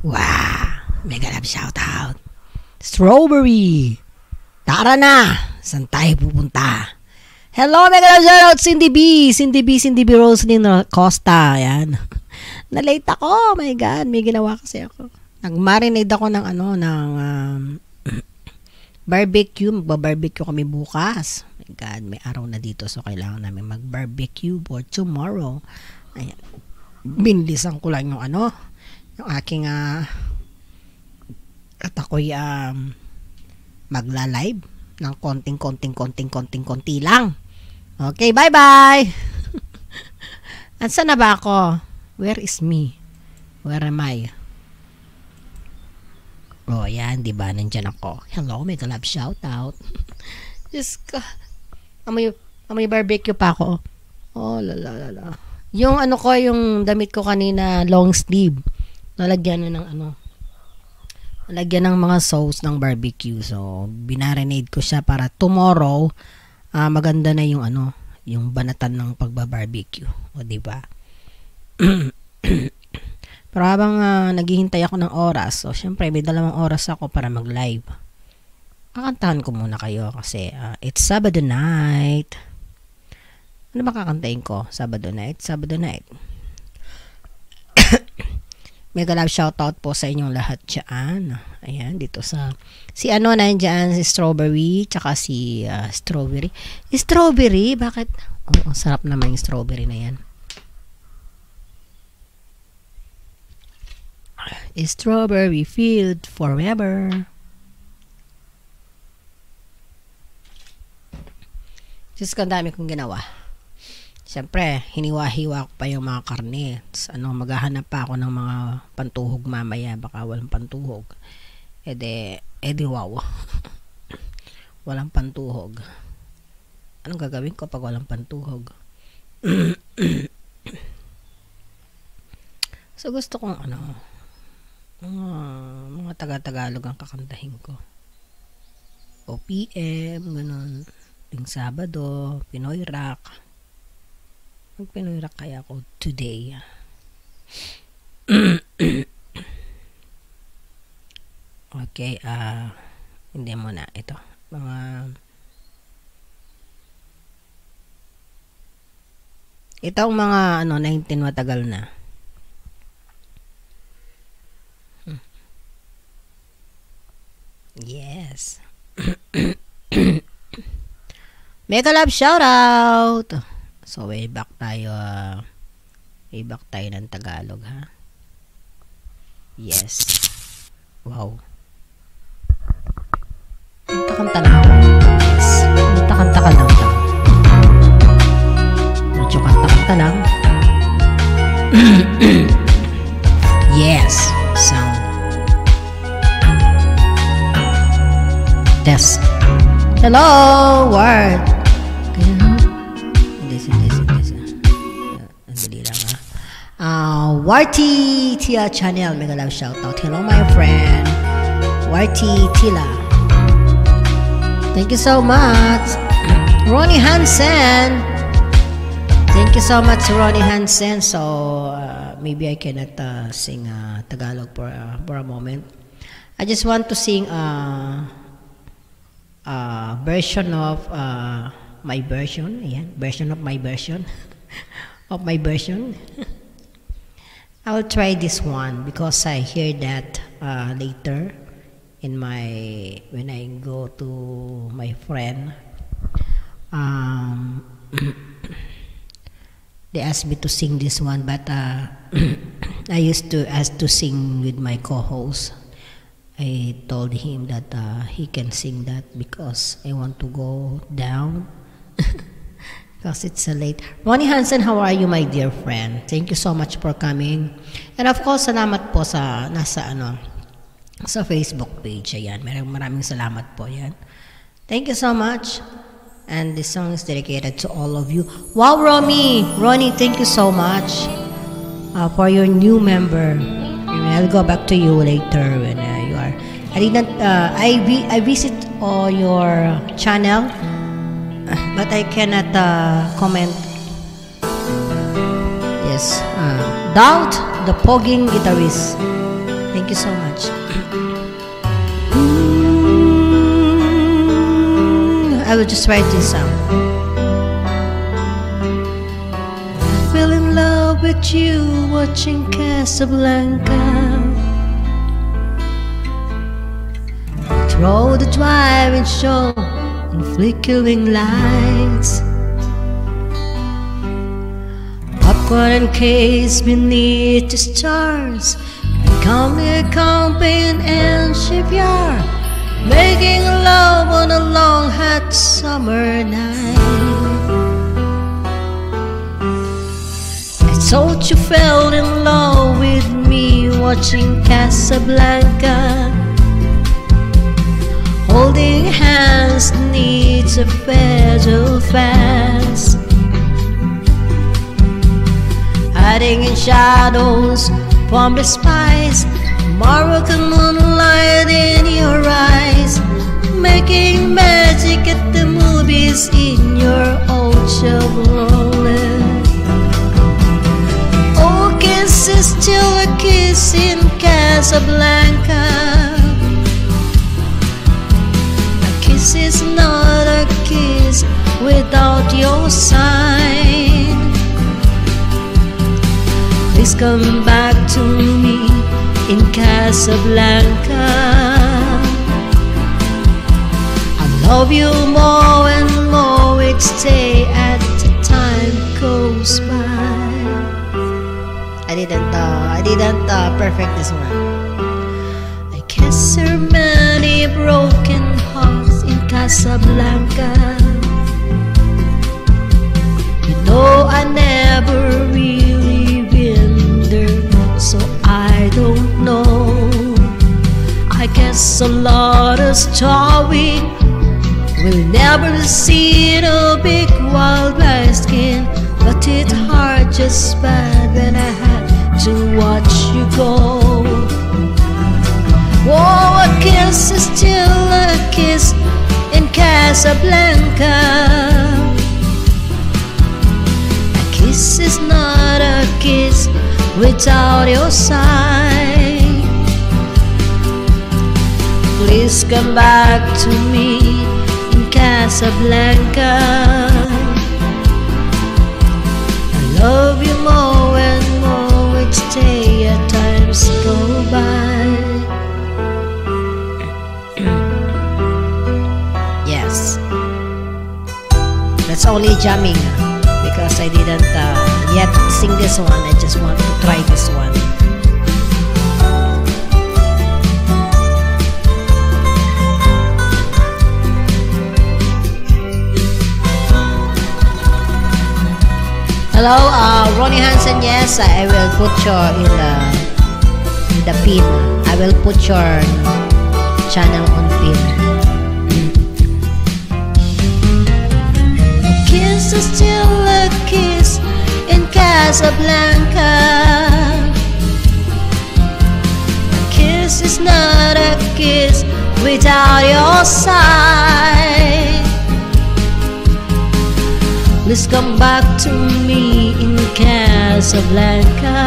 Wow! Mega love shoutout. Strawberry! Tara na! Saan tayo pupunta? Hello, mega love shoutout, Cindy B! Cindy B, Roslyn Costa. Ayan. Na-late ako. Oh my God. May ginawa kasi ako. Nag-marinade ako ng barbecue. Magba-barbecue kami bukas. Oh my God. May araw na dito. So, kailangan namin mag-barbecue for tomorrow. Ayan. Binilisan ko lang yung yung aking at ako'y magla-live ng konting-konti lang. Okay, bye-bye! Ansan na ba ako? Where is me? Where am I? Oh, yan, diba? Nandyan ako. Hello, mega love shoutout. Just amoy barbecue pa ako. Oh, la. Yung yung damit ko kanina, long sleeve. Nalagyan na ng nalagyan ng mga sauce ng barbecue. So, binarinade ko siya para tomorrow, maganda na yung yung banatan ng pagba-barbecue. O, diba? Pero habang naghihintay ako ng oras, so, syempre, may 2 oras ako para mag-live. Kakantahan ko muna kayo kasi it's Sabado night. Ano ba kakantahin ko? Sabado night. Mega love shoutout po sa inyong lahat dyan. Ayan, dito sa si nandiyan, si Strawberry, tsaka si Strawberry. Strawberry? Bakit? Oh, sarap naman yung strawberry na yan. Strawberry field forever. Just ang dami kong ginawa. Siyempre, hiniwa-hiwa ko pa yung mga karne. Maghahanap pa ako ng mga pantuhog mamaya. Baka walang pantuhog. Edi wow. Walang pantuhog. Anong gagawin ko pag walang pantuhog? So, gusto kong mga taga-Tagalog ang kakantahin ko. OPM, ganun. Ting Sabado, Pinoy Rock. Mag-Pinoy Rock kaya ako today. Okay, hindi mo na. Ito. Itong mga 19 matagal na. Yes. Mega love shoutout. So, way back tayo ng Tagalog, ha? Yes. Wow. Kanta na ako. Yes. Kanta lang. Medyo kanta lang. Yes. Sound. Test. Hello, world. Warty Tila channel, mega love shoutout. Hello, my friend, Warty Tila. Thank you so much, Ronnie Hansen. Thank you so much, Ronnie Hansen. So maybe I cannot sing Tagalog for a moment. I just want to sing a version of my version. Yeah, version of my version of my version. I will try this one because I hear that later in when I go to my friend. They asked me to sing this one, but I used to ask to sing with my co-host. I told him that he can sing that because I want to go down. Because it's late. Ronnie Hansen, how are you, my dear friend? Thank you so much for coming. And of course, salamat po sa sa Facebook page. Ayan, maraming salamat po. Ayan. Thank you so much. And this song is dedicated to all of you. Wow, Ronnie, thank you so much for your new member. I'll go back to you later when you are. I visit all your channel. But I cannot comment. Yes. Doubt the pogging guitarist. Thank you so much. I will just write this song. I fell in love with you watching Casablanca. Through the driving show and flickering lights, popcorn and cakes beneath the stars, becoming a campaign and shipyard, making love on a long hot summer night. I thought you fell in love with me watching Casablanca, holding hands neath a federal fence, hiding in shadows from the spice, Moroccan moonlight in your eyes, making magic at the movies in your old Chevrolet. Oh, kiss is still a kiss in Casablanca. A kiss is not a kiss without your sign. Please come back to me in Casablanca. I love you more and more each day as the time goes by. I didn't perfect this one. I guess there are many broken hearts in Casablanca. You know I never really been there, so I don't know. I guess a lot of story will never see the big wild black skin, but it's hard just bad when I had to watch you go. Oh, a kiss is still a kiss in Casablanca. A kiss is not a kiss without your sign. Please come back to me in Casablanca. I love you more and more each day as times go by. Yes, that's only jamming because I didn't yet sing this one. I just want to try this one. Hello, Ronnie Hansen. Yes, I will put your in the pin. I will put your channel on pin. A kiss is still a kiss in Casablanca. A kiss is not a kiss without your side. Please come back to me in Casablanca.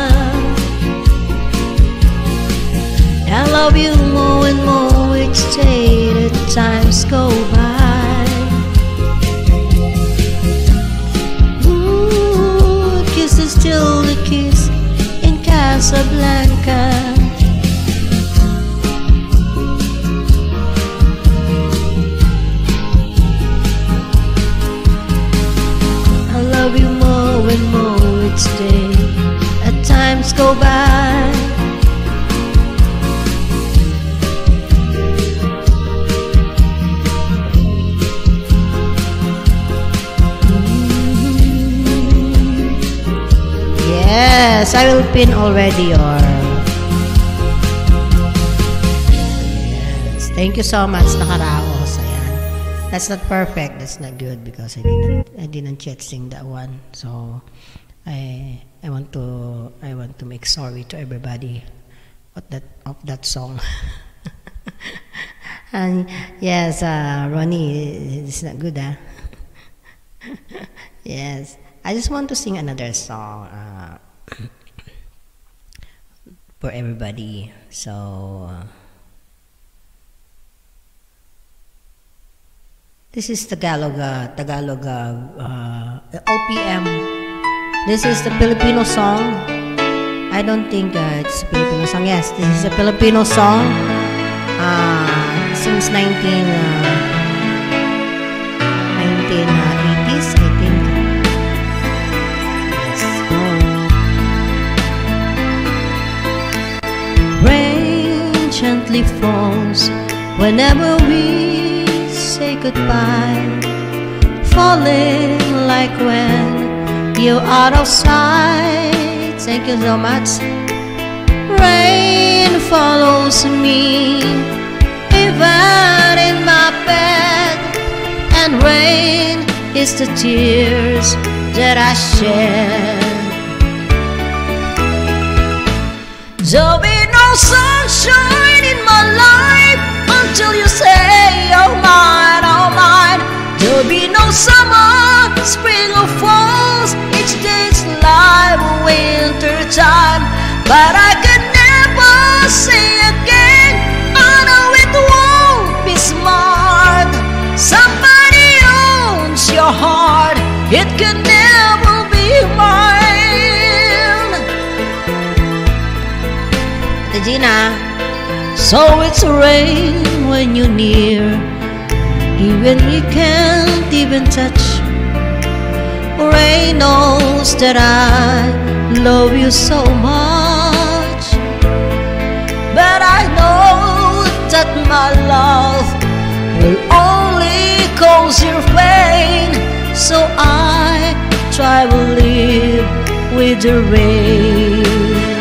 I love you more and more each day the times go by. Ooh, a kiss is still a kiss in Casablanca. I love you more and more each day as times go by. Yes, I will pin already your. Yes, thank you so much, nakaraos. Ayan. That's not perfect. That's not good because I didn't yet sing that one. So I want to make sorry to everybody of that song. And yes, Ronnie, it's not good, huh? Yes, I just want to sing another song. for everybody. So this is Tagalog OPM. This is the Filipino song. I don't think it's a Filipino song. Yes, this is a Filipino song since 1980s, I think. Yes. Rain gently falls whenever we say goodbye, falling like when you're out of sight. Thank you so much. Rain follows me even in my bed, and rain is the tears that I shed. There'll be no sunshine in my life until you say oh mine, oh mine. There'll be no summer, spring or falls, each day's life winter time. But I could never say again, I know it won't be smart. Somebody owns your heart, it could never be mine. Regina. So it's rain when you're near, even you can't even touch. Rain knows that I love you so much, but I know that my love will only cause your pain. So I try to live with the rain.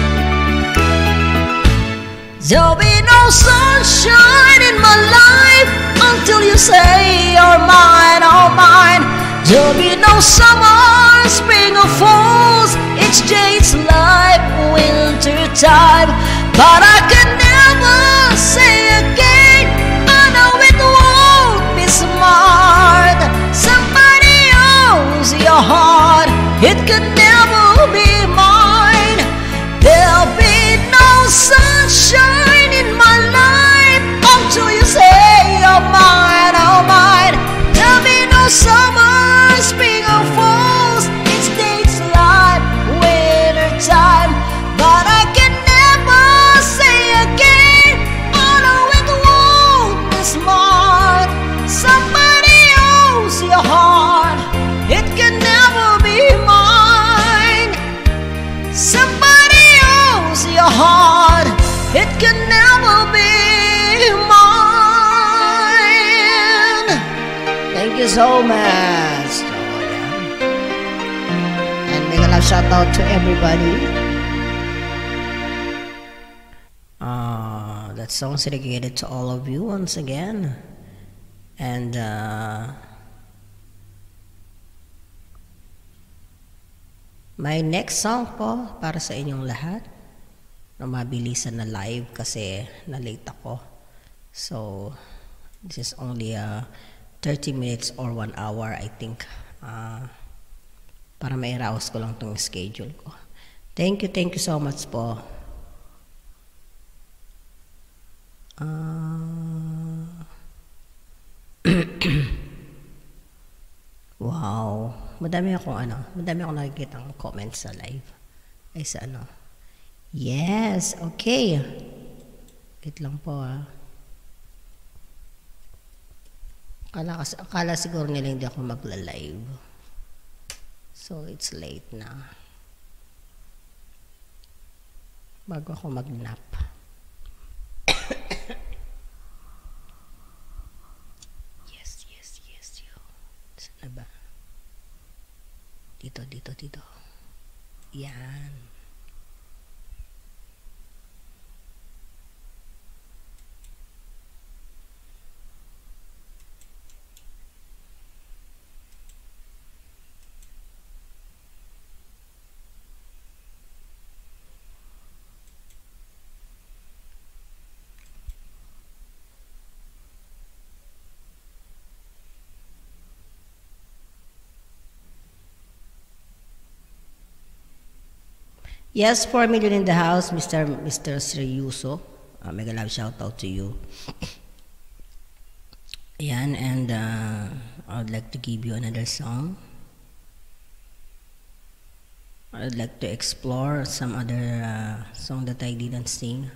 There'll be no sunshine in my life until you say you're mine, oh mine. There'll be no summer, spring or falls, each day's life winter time. But I can never say again, I know it won't be smart. Somebody owns your heart, it can never be mine. There'll be no sunshine in my life until you say oh mine, oh mine. There'll be no summer, spring or falls, each day's life winter time. But I can never say again, I know it won't be smart. Somebody owns your heart, it can never be mine. Somebody owns your heart, it can never be mine. Thank you so much. And make a shout out to everybody. That song's dedicated to all of you once again. And my next song po para sa inyong lahat na mabilisan na live kasi na-late ako. So, this is only 30 minutes or 1 hour, I think. Para ma-arouse ko lang tong schedule ko. Thank you so much po. Wow. Madami akong nakikita ng comments sa live. Ay sa ano. Yes, okay. Wait lang po Akala siguro nila hindi ako magla-live. So, it's late na. Bago ako mag-nap. Yes. Saan na ba? Dito. Yan. Yes, 4 million in the house, Mr. Sriyuso. Mega love shout out to you. Yan, and I would like to give you another song. I would like to explore some other song that I didn't sing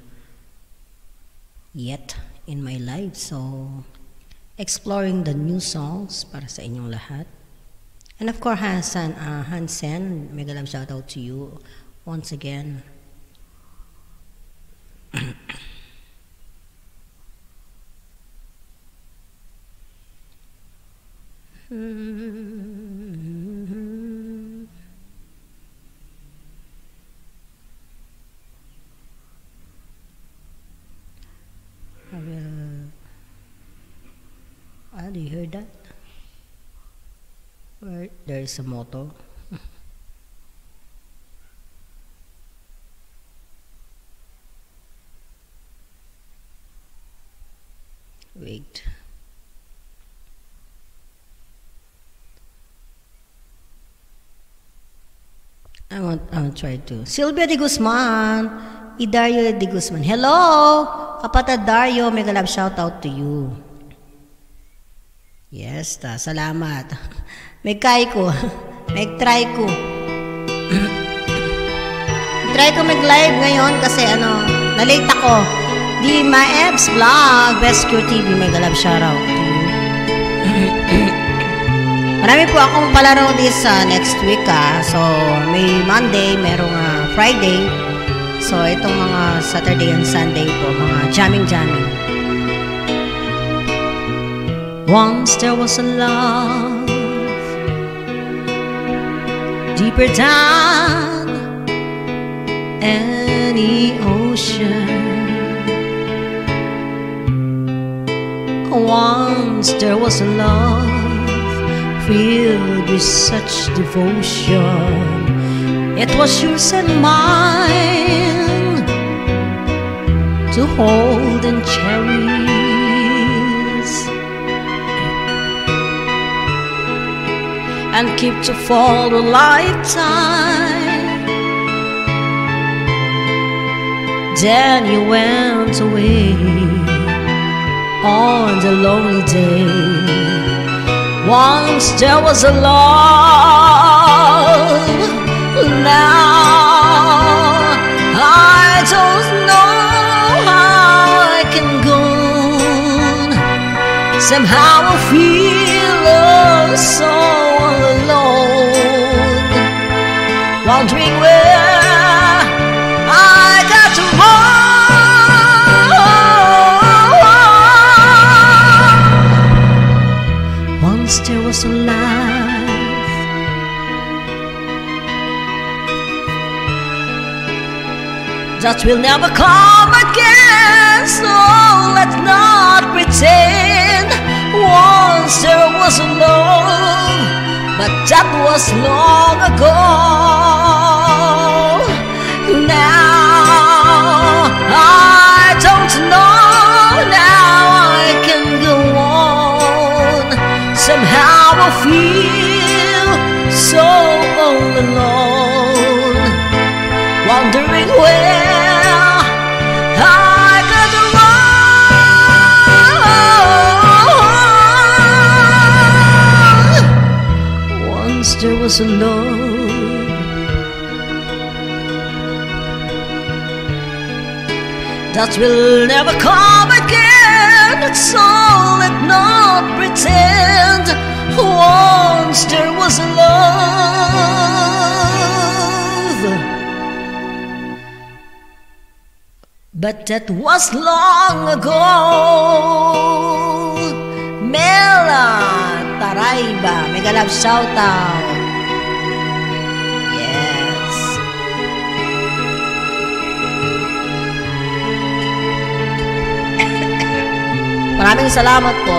yet in my life. So, exploring the new songs para sa inyong lahat. And of course, Hansen, mega love shout out to you once again. Do you hear that? Where there is a motor. Wait. I want to try to. Sylvia de Guzman, Idario de Guzman. Hello, Kapatid Dario, mega love shout out to you. Yes, salamat. May try ko. Try ko mag-live ngayon kasi na-late ako. Di Maebs Vlog, Best Cure TV, mega love shout out to you. Marami po akong palaro this next week So, may Monday, merong Friday. So, itong mga Saturday and Sunday po, mga jamming. Once there was a love deeper than any ocean. Once there was a love filled with such devotion. It was yours and mine to hold and cherish. And keep to for a lifetime. Then you went away on the lonely day. Once there was a love. Now I don't know how I can go on. Somehow I feel so alone, wondering where I got to go. Once there was a life that will never come again, so let's not pretend. Once there was a love, but that was long ago. Now I don't know, now I can go on. Somehow I feel so all alone, wondering where I could run. Once there was a love that will never come again, so let not pretend. Once there was a love, but that was long ago. Mela Tarayba, mega love shout out. Yes. Maraming salamat po.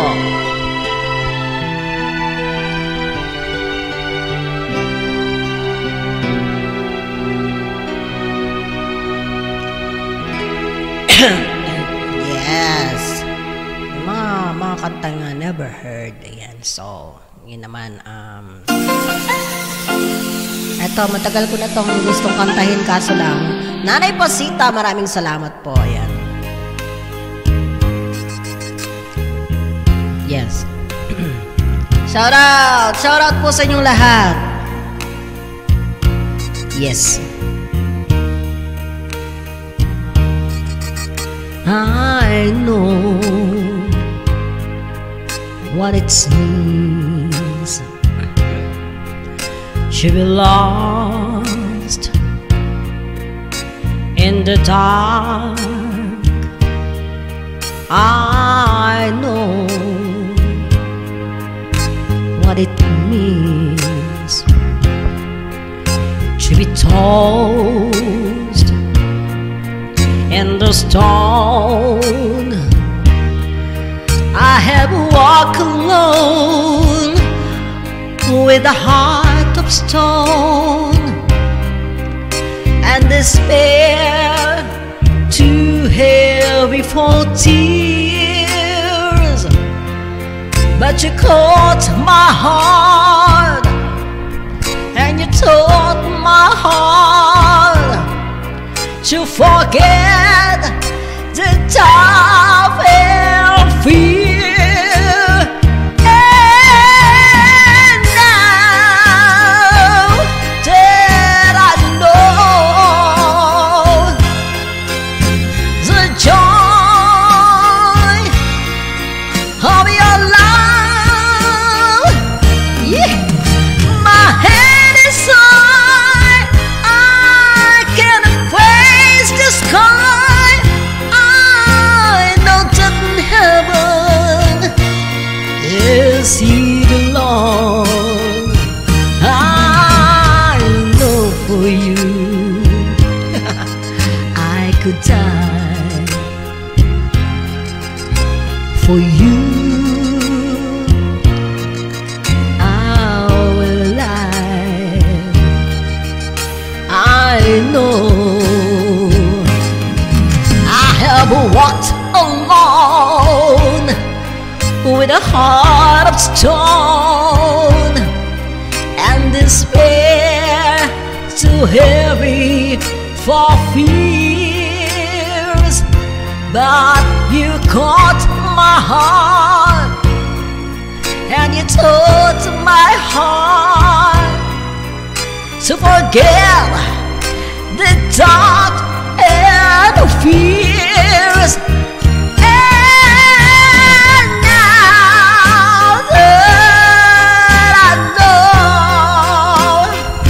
Yes. Mga kantang never heard. Ayan. So, yun naman. Eto, matagal ko na tong gustong kantahin kaso lang. Nanay Pasita, maraming salamat po. Ayan. Yes. Shout out po sa inyong lahat. Yes. I know what it means to be lost in the dark. I know what it means to be tossed in the stone. I have walked alone with a heart of stone and despair too heavy for tears. But you caught my heart and you taught my heart to forget the tough and fear. And now that I know the joy of your love, yeah, my head is high, I can face the sky. I know that in heaven is he belong. I know for you I could die for you. I know I have walked alone with a heart of stone and despair too heavy for fears. But you caught my heart and you taught my heart to forget the doubt and fears. And now that I know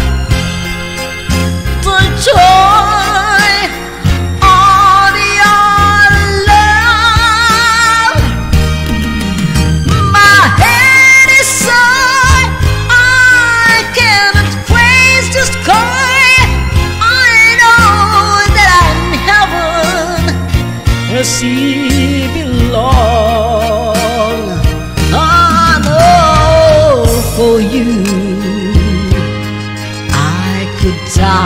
the joy of your love, my head is high, I cannot face the sky. He belong. I know for you I could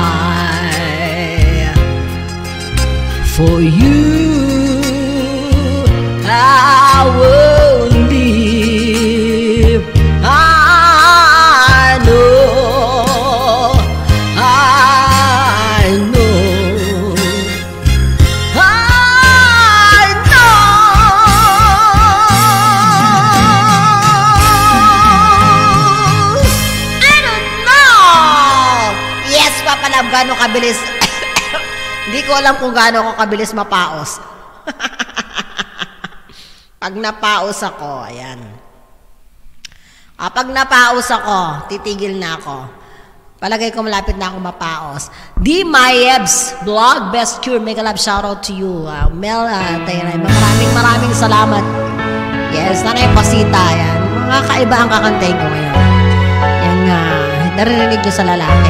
die for you. I will live. I know. Gaano kabilis hindi ko alam kung gaano ako kabilis mapaos. Pag napaos ako, ayan. Pag napaos ako, titigil na ako. Palagay ko malapit na ako mapaos. D. Mayebs Vlog, Best Cure, mega love shoutout to you. Mel Tayray, maraming salamat. Yes, Nanay Pasita, yan. Mga kaiba ang kakantay ko ngayon. Yan nga, narinig nyo sa lalaki.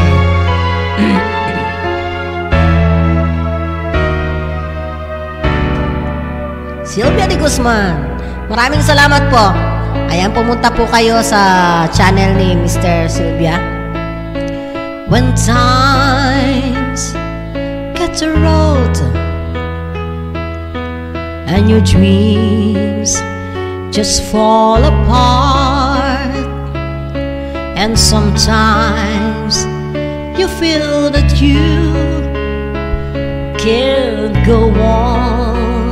Sylvia de Guzman, maraming salamat po. Ayan, pumunta po kayo sa channel ni Mr. Sylvia. When times get a road and your dreams just fall apart, and sometimes you feel that you can't go on.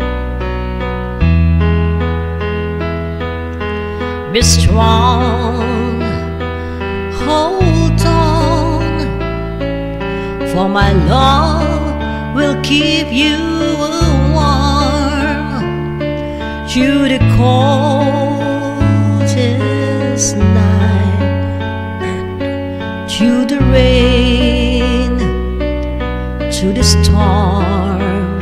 Be strong, hold on, for my love will keep you warm through the coldest night, through the rain, through the storm.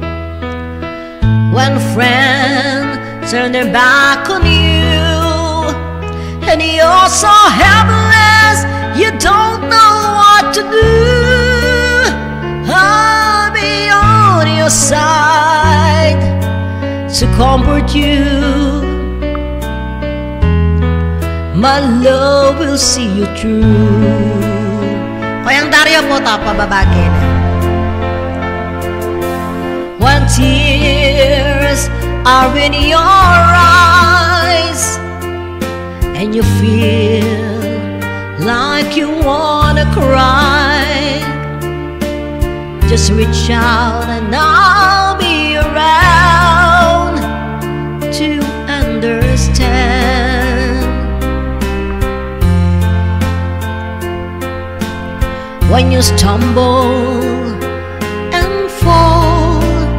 When friends turn their back on you and you're so helpless, you don't know what to do, I'll be on your side to comfort you. My love will see you through. Kayang Dario po ito, pababagin. When tears are in your eyes and you feel like you wanna cry, just reach out and I'll be around to understand. When you stumble and fall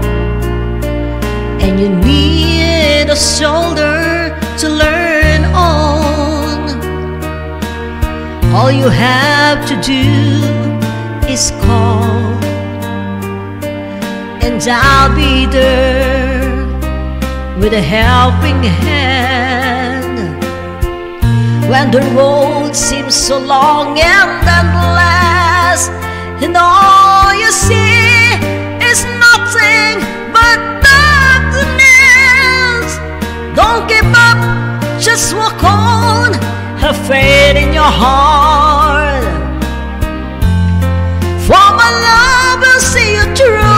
and you need a shoulder to learn on, all you have to do is call, and I'll be there with a helping hand. When the road seems so long and endless, and all you see is nothing but darkness, don't give up, just walk on, have faith in your heart, for my love will see you through.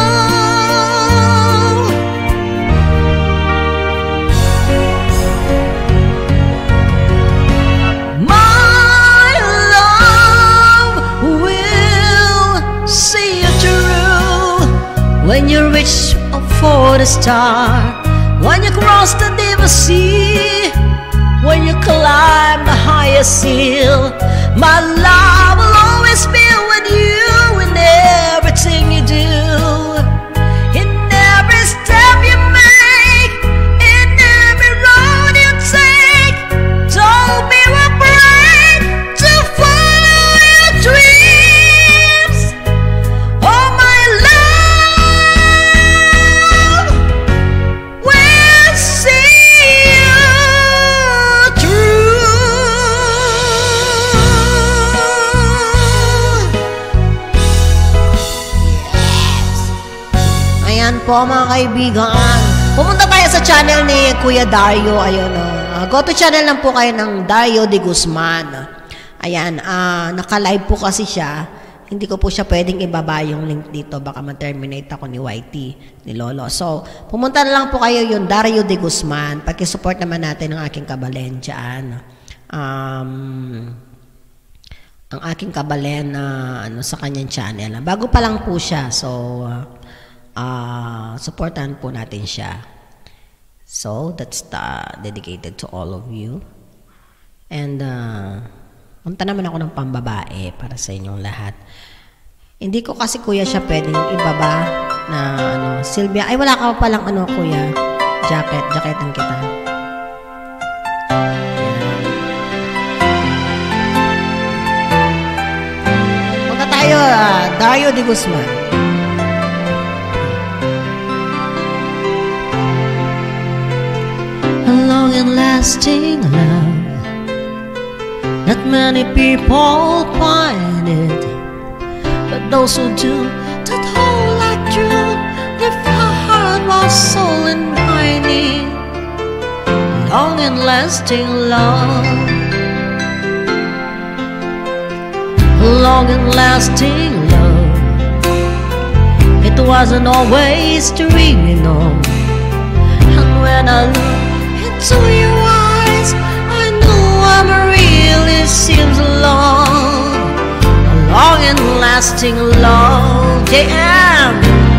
My love will see you through. When you reach for the star, when you cross the deep sea, when you climb the highest hill, my love will always be with you in everything you do, in every step you make, in every road you take. Don't be afraid to follow your dreams. Oh, my love will see you through. Ayan po mga kaibigan, pumunta tayo sa channel ni Kuya Dario. Ayun, go to channel lang po kayo ng Dario de Guzman. Ayan, naka-live po kasi siya. Hindi ko po siya pwedeng ibaba yung link dito, baka ma-terminate ako ni YT, ni Lolo. So, pumunta na lang po kayo yung Dario de Guzman. Paki-support naman natin ang aking kabalen dyan. Ang aking kabalen sa kanyang channel. Bago pa lang po siya, so supportan po natin siya. So that's dedicated to all of you. And punta naman ako ng pambabae para sa inyong lahat. Hindi ko kasi kuya siya pwedeng ibaba na Sylvia, ay wala ka pa palang kuya, jacketan kita. Punta tayo, Dario de Guzman. A long and lasting love, not many people find it, but those who do, that hold like true, their heart was soul and mighty. Long and lasting love, long and lasting love, it wasn't always dreaming of. And when I look into your eyes, I know I'm real. It seems long, a and lasting love. Yeah.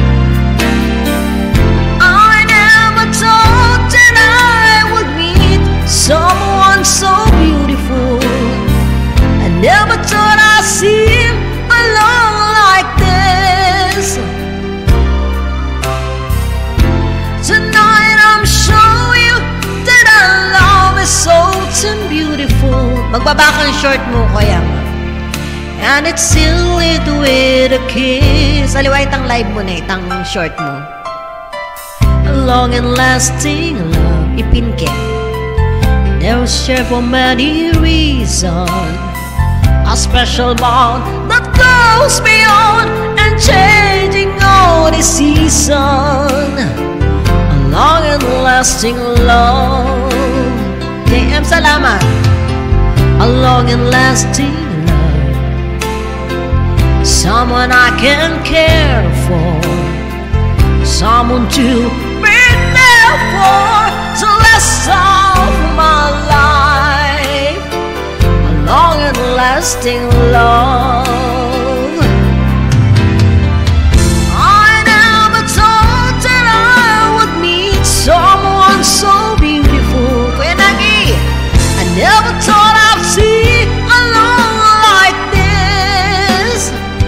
I never thought that I would meet someone so beautiful. I never thought I'd see a love like this. Tonight I'm showing you that our love is so beautiful. Magbaba kang short mo, kuya. And it's sealed with a kiss. Aliwa, itang live mo na, itang short mo. A long and lasting love, ipinke. Never share for many reasons. A special bond that goes beyond and changing all the season. A long and lasting love. JM, salamat. A long and lasting love. Someone I can care for. Someone to be there for the rest of my life. A long and lasting love. I never thought that I would meet someone so beautiful. Kuya Nagi, I never thought I'd see a love like this.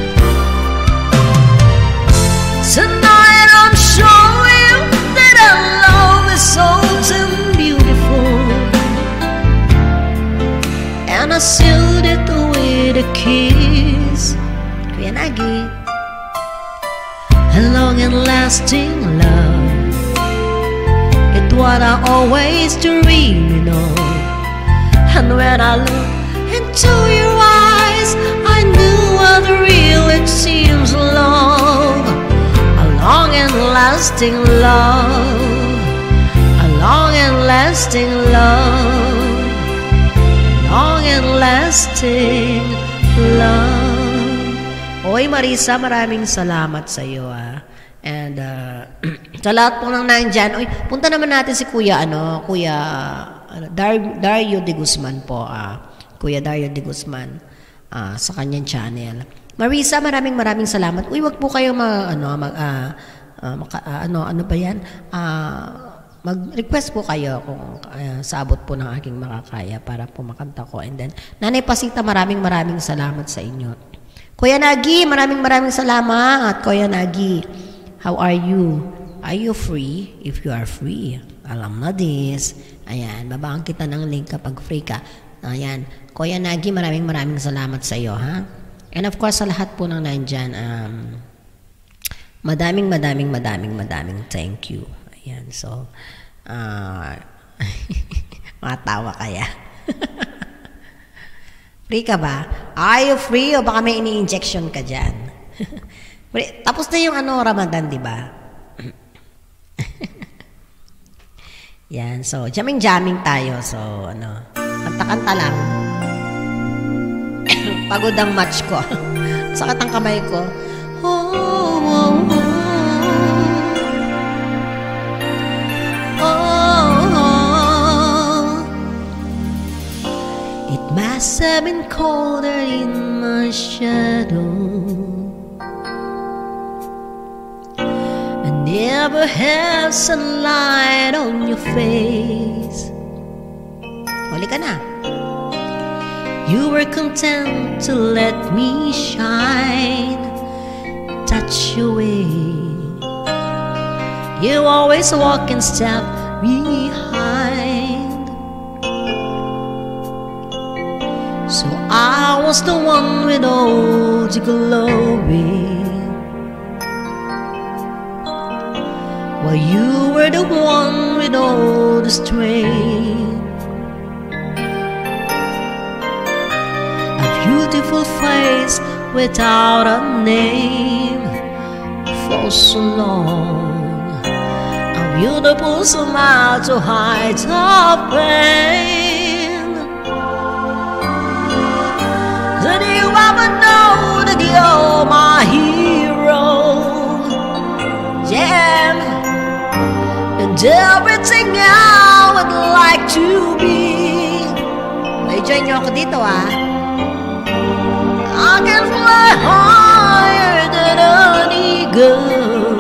Tonight I'm showing that our love is so beautiful. And I sealed it with a kiss. Kuya Nagi, a long and lasting love. It's what I always dreamed of. And when I look into your eyes, I knew what real it seems love. A long and lasting love. A long and lasting love. Long and lasting love. Oy, Marisa, maraming salamat sa iyo, ah. And sa lahat po nang nandyan, oy, punta naman natin si Kuya Dario De Guzman po, Kuya Dario De Guzman, sa kanyang channel. Marisa, maraming salamat. Uy, wag po kayo mag-request po kayo kung sa abot po ng aking makakaya para po makanta ko. And then, Nanay Pasita, maraming salamat sa inyo. Kuya Nagi, maraming salamat. Kuya Nagi, how are you? Are you free? If you are free, alam na this. Ayan, babaan kita ng link kapag free ka. Ayan, Kuya Nagi, maraming salamat sa iyo, ha? And of course, sa lahat po ng nandyan, madaming thank you. Ayan, so, matawa kaya. Free ka ba? Are you free o baka may ini-injection ka dyan? Tapos na yung Ramadan, di ba? Yan, so, jamming tayo. So, kanta-kanta lang. Pagod ang match ko. Sakit ang kamay ko. It must have been colder in my shadow. Never have sunlight on your face. Huli ka na. You were content to let me shine, touch your way. You always walk and step behind. So I was the one with all the glory, while you were the one with all the strength. A beautiful face without a name for so long. A beautiful smile to hide the pain. Did you ever know that you're my hero? Yeah. And everything I would like to be. May join nyo ako dito, ah. can fly higher than an eagle,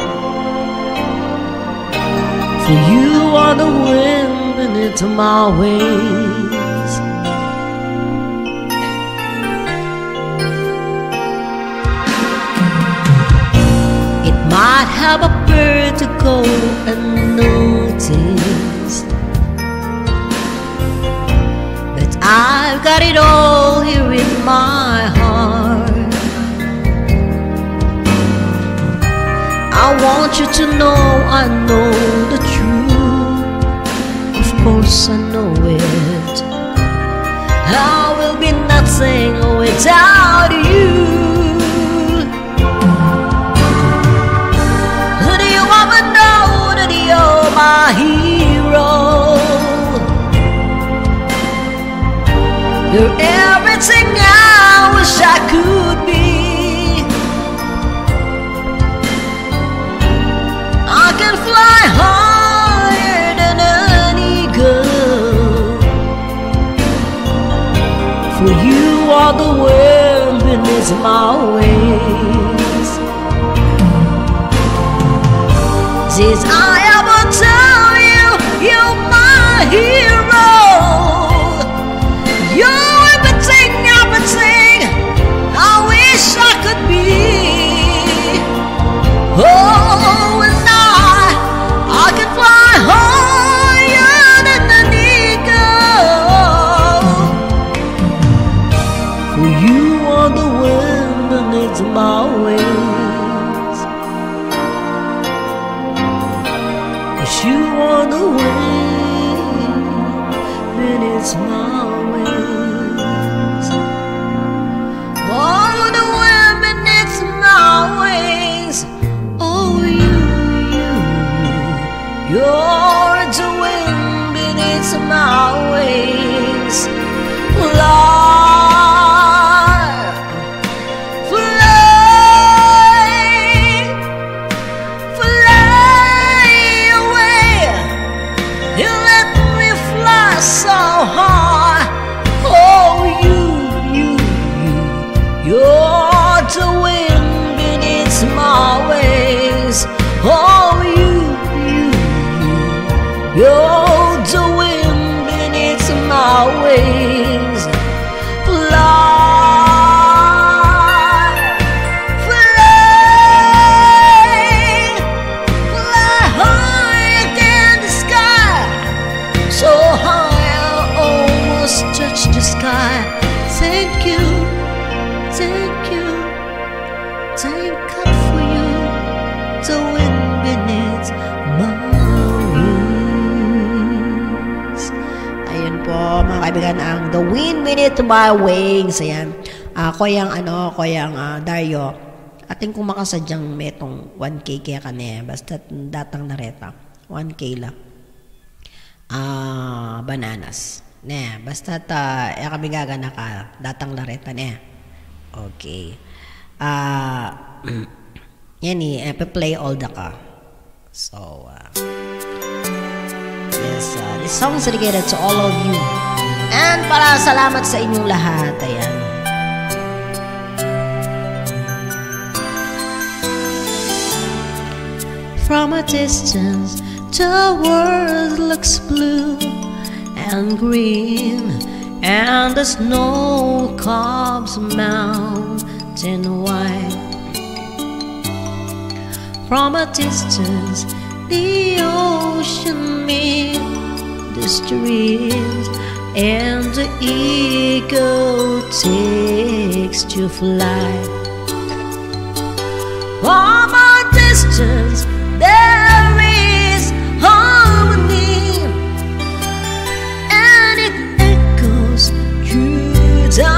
for you are the wind beneath my wings. It might have appeared to go unnoticed, but I've got it all here in my heart. I want you to know I know the truth. Of course I know it. I will be nothing without you. Do you ever know that you're my hero? You're everything I wish I could be. I can fly higher than an eagle, for you are the wind beneath my wings. Did I ever tell you you're my hero? You're everything, everything I wish I could be. Oh, and I can fly higher than an eagle, for you are the wind beneath my wings. Yes, you are the wind beneath my wings. Oh, the wind beneath my wings. Oh, you're the wind beneath my wings. Fly, fly, fly away. You let me fly so high. Oh, you're the wind beneath my wings. Oh, you're the wind beneath my wings. Fly, fly, fly high against the sky, so high I almost touch the sky. Thank you, thank you, thank God for you, the wind beneath my wings. Ayun po mga kaibigan, ang The Wind Beneath My Wings. Ayan. Ako yung Dario. Ating kung makasadyang metong 1K kaya ka na basta datang nareta. 1K lang. Bananas. Ne, basta kami gagana ka. Datang nareta ne. Okay. Yan play all the ka. So, yes, this song is dedicated to all of you. And para salamat sa inyong lahat. Ayan. From a distance, the world looks blue and green, and the snow comes mountain wide. From a distance, the ocean meets the streams, and the eagle takes to fly. From a distance, there is harmony, and it echoes through the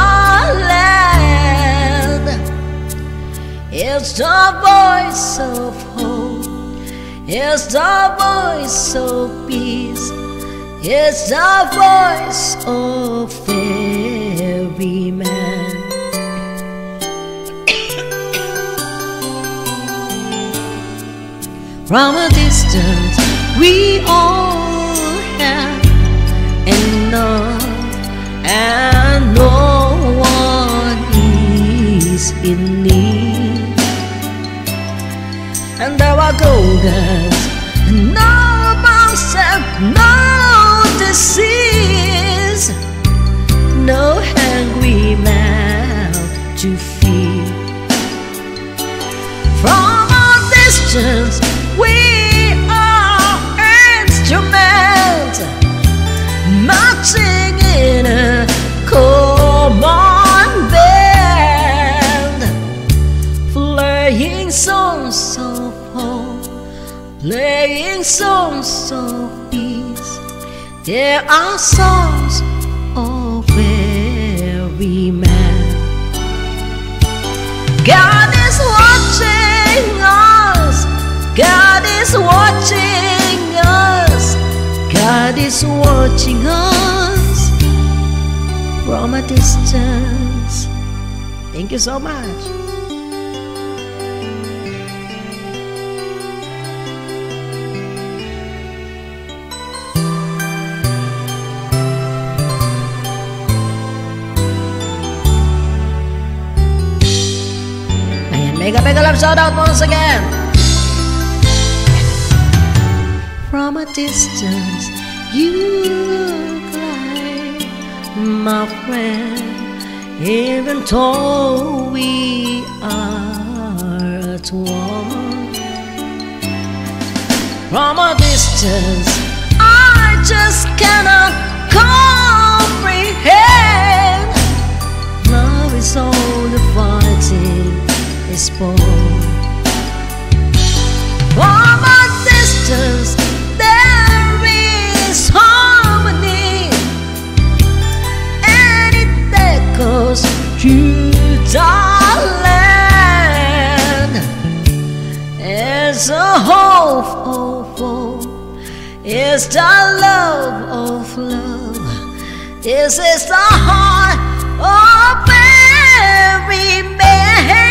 land. It's the voice of hope, it's the voice of peace, it's the voice of every man. From a distance, we all have enough, and no one and there were golden. No bombs and no disease, no hungry mouth to feed. From a distance we are instruments marching in a common band, playing songs of hope, playing songs of peace. There are songs of every man. God is watching us, God is watching us, God is watching us from a distance. Thank you so much. Mega love shout out once again. From a distance you look like my friend, even though we are at one. From a distance I just cannot comprehend. Love is all the fighting is born. From a distance there is harmony, and it echoes through the land. It's a hope of hope, it's the love of love. This is the heart of every man.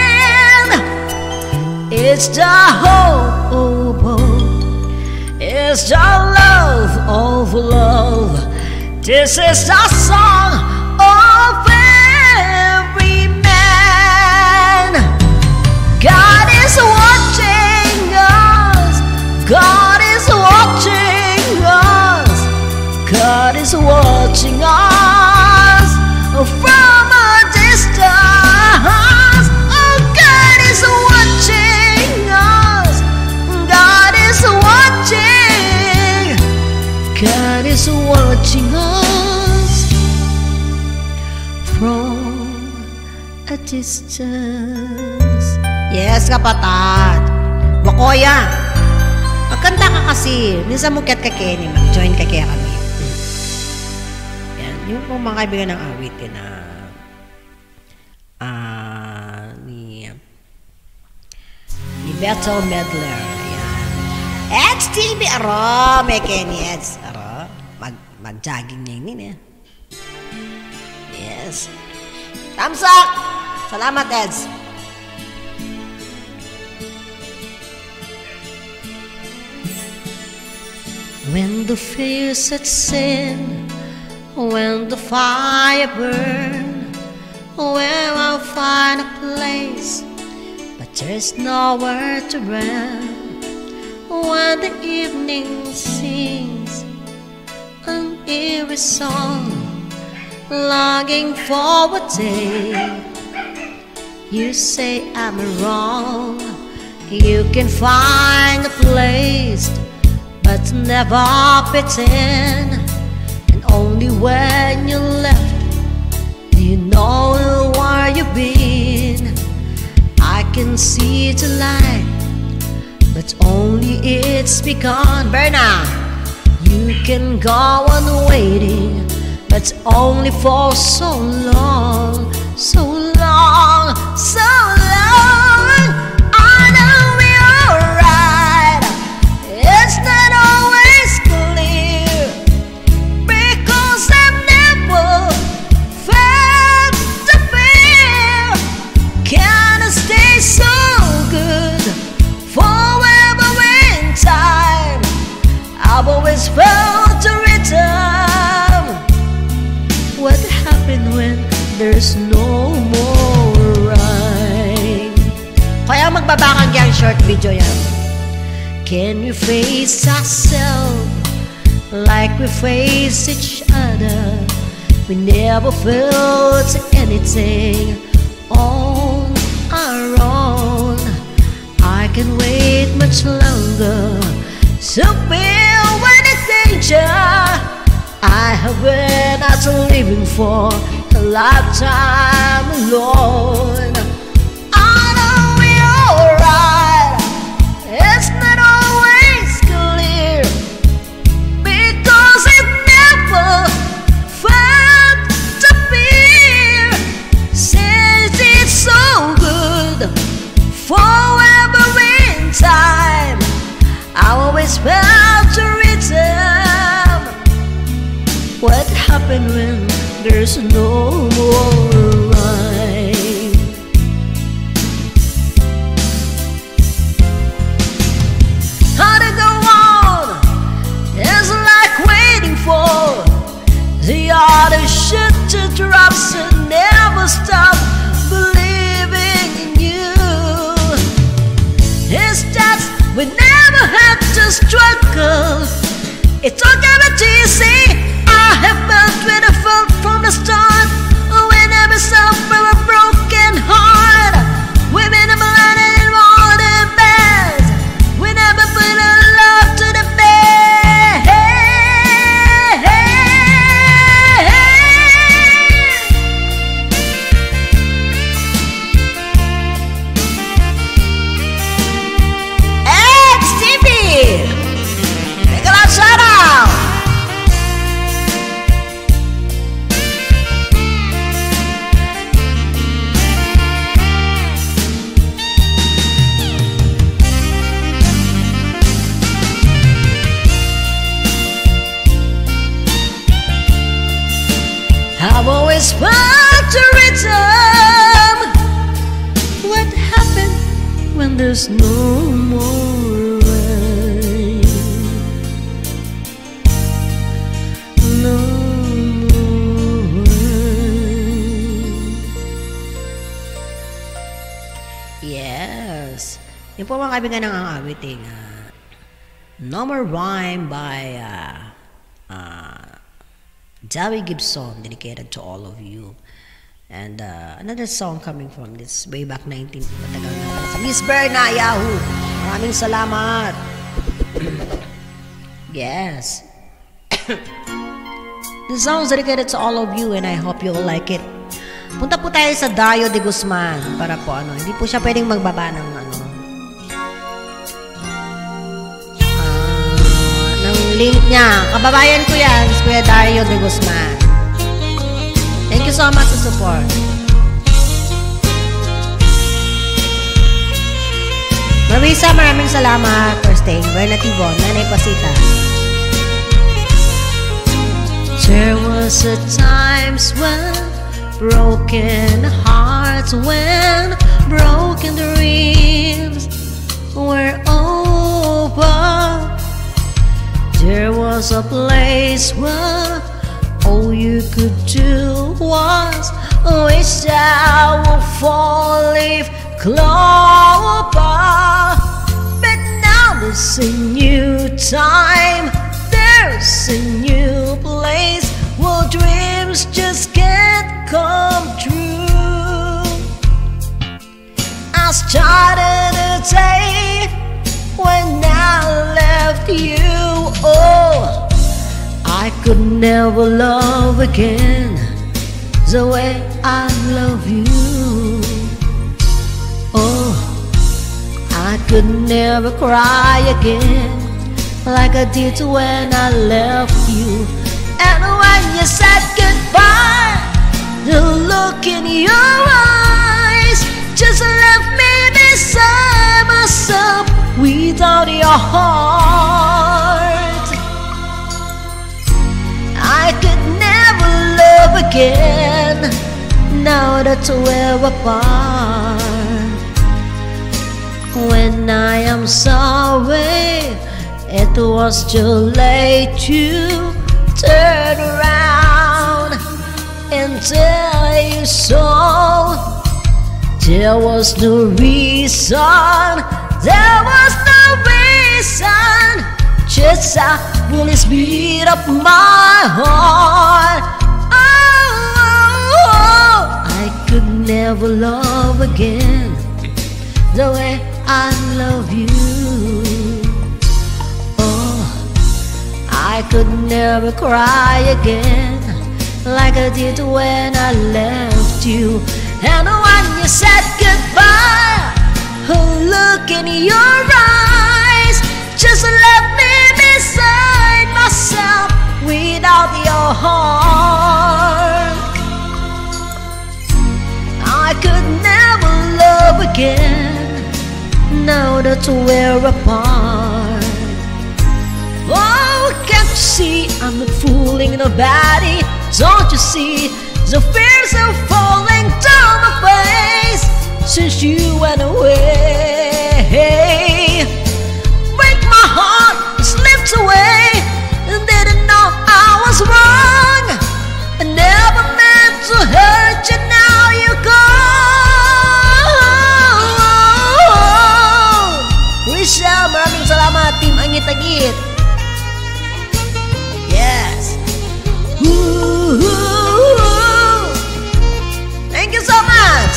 It's the hope of hope, it's the love of love. This is the song of every man. God is watching us, God is watching us, God is watching us from a distance. Oh, God is watching us, God is watching, God is watching us from a distance. Yes, kapatid. Wakoya, magkanta ka kasi. Minsan mo kat ka Kenny, mag-join ka kaya kami. Yan, yung pong mga kaibigan ng awitin na ni Beto Medler. Yan. Eds TV, aro, may Kenny Eds. Aro, mag-jogging niya yun eh. Yes. Thumbs up! Salamat, Eds. When the fear sets in, when the fire burns, where I'll find a place, but there's nowhere to run. When the evening sings an eerie song, longing for a day, you say I'm wrong. You can find a place, but never pretend. And only when you left do you know where you've been. I can see the light, but only it's begun. Berna, you can go on waiting, but only for so long, so long, so long. I know we're alright, it's not always clear, because I've never felt the fear. Can I stay so good forever in time? I've always felt the rhythm. What happened when there's no more rhyme? Kaya magbabakang yang short video yan. Can we face ourselves like we face each other? We never felt anything on our own. I can wait much longer to feel when it's danger. I have been out living for a lifetime alone. I know we're alright. It's not always clear, because it never felt to fear. Since it's so good forever in time, I always felt to return. What happened when there's no more rhyme? How to go on is like waiting for the other shit to drop, so never stop believing in you. It's just we never had to struggle. It's all guaranteed. I have felt when I felt from the start. We never suffer a broken heart. We've been blinded in all the best. We never put our love to the bed. Hey, Stevie! Make a loud shout out! I've always felt to return. What happened when there's no more rain? No more rain. Yes. Yung po mga kaibigan ng awiting No More Rhyme by Joey Gibson, dedicated to all of you. And another song coming from this way back 19, matagal na pala, sa Miss Berna Yahoo. Maraming salamat. Yes. This song is dedicated to all of you and I hope you all like it. Punta po tayo sa Dario de Guzman para po hindi po siya pwedeng magbaba ng link niya. Kababayan ko yan, si Kuya Dario de Guzman. Thank you so much for support. Marisa, maraming salamat for staying. Berna Tibon, Nanay Pasita. There was a times when broken hearts, when broken dreams were over. There was a place where all you could do was wish I would fall leaf clover. But now there's a new time, there's a new place where dreams just can't come true. I started a day when I left you. Oh, I could never love again the way I love you. Oh, I could never cry again like I did when I left you. And when you said goodbye, the look in your eyes just left me beside myself without your heart. I could never love again now that we're apart. When I am sorry, it was too late to turn around and tell you so. There was no reason, there was no reason this beat of my heart. Oh, I could never love again the way I love you. Oh, I could never cry again like I did when I left you. And when you said goodbye, oh, look in your eyes, just let me beside myself without your heart. I could never love again now that we're apart. Oh, can't you see I'm not fooling nobody? Don't you see the fears are falling down my face since you went away? Break my heart, it slipped away, and didn't know I was wrong. I never meant to hurt you, now you're gone. Rachel, maraming salamat, Team Angit-Agit. Yes. Thank you so much.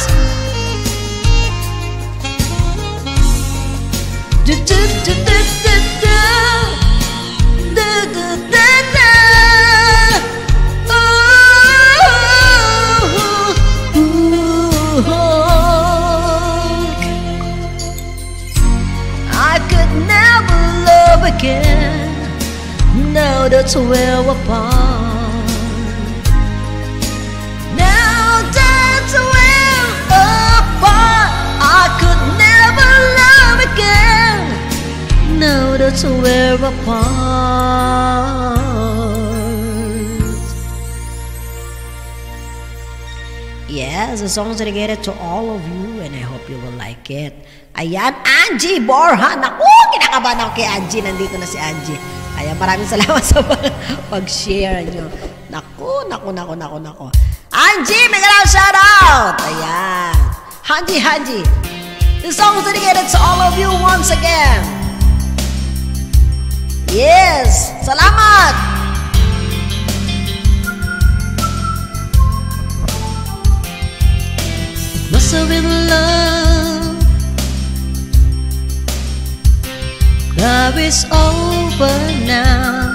I could never love again now that we're apart. Now that we're apart, I could never love again now that we're apart. Yes, the song's dedicated to all of you and I hope you will like it. Ayan, Angie Borja. Naku, kinakabahan ako kay Angie. Nandito na si Angie. Ayan, maraming salamat sa pag-share nyo. Naku. Angie, make a shout out. Ayan. Hanji. This song is dedicated to all of you once again. Yes, salamat. Must have been love. Love is over now.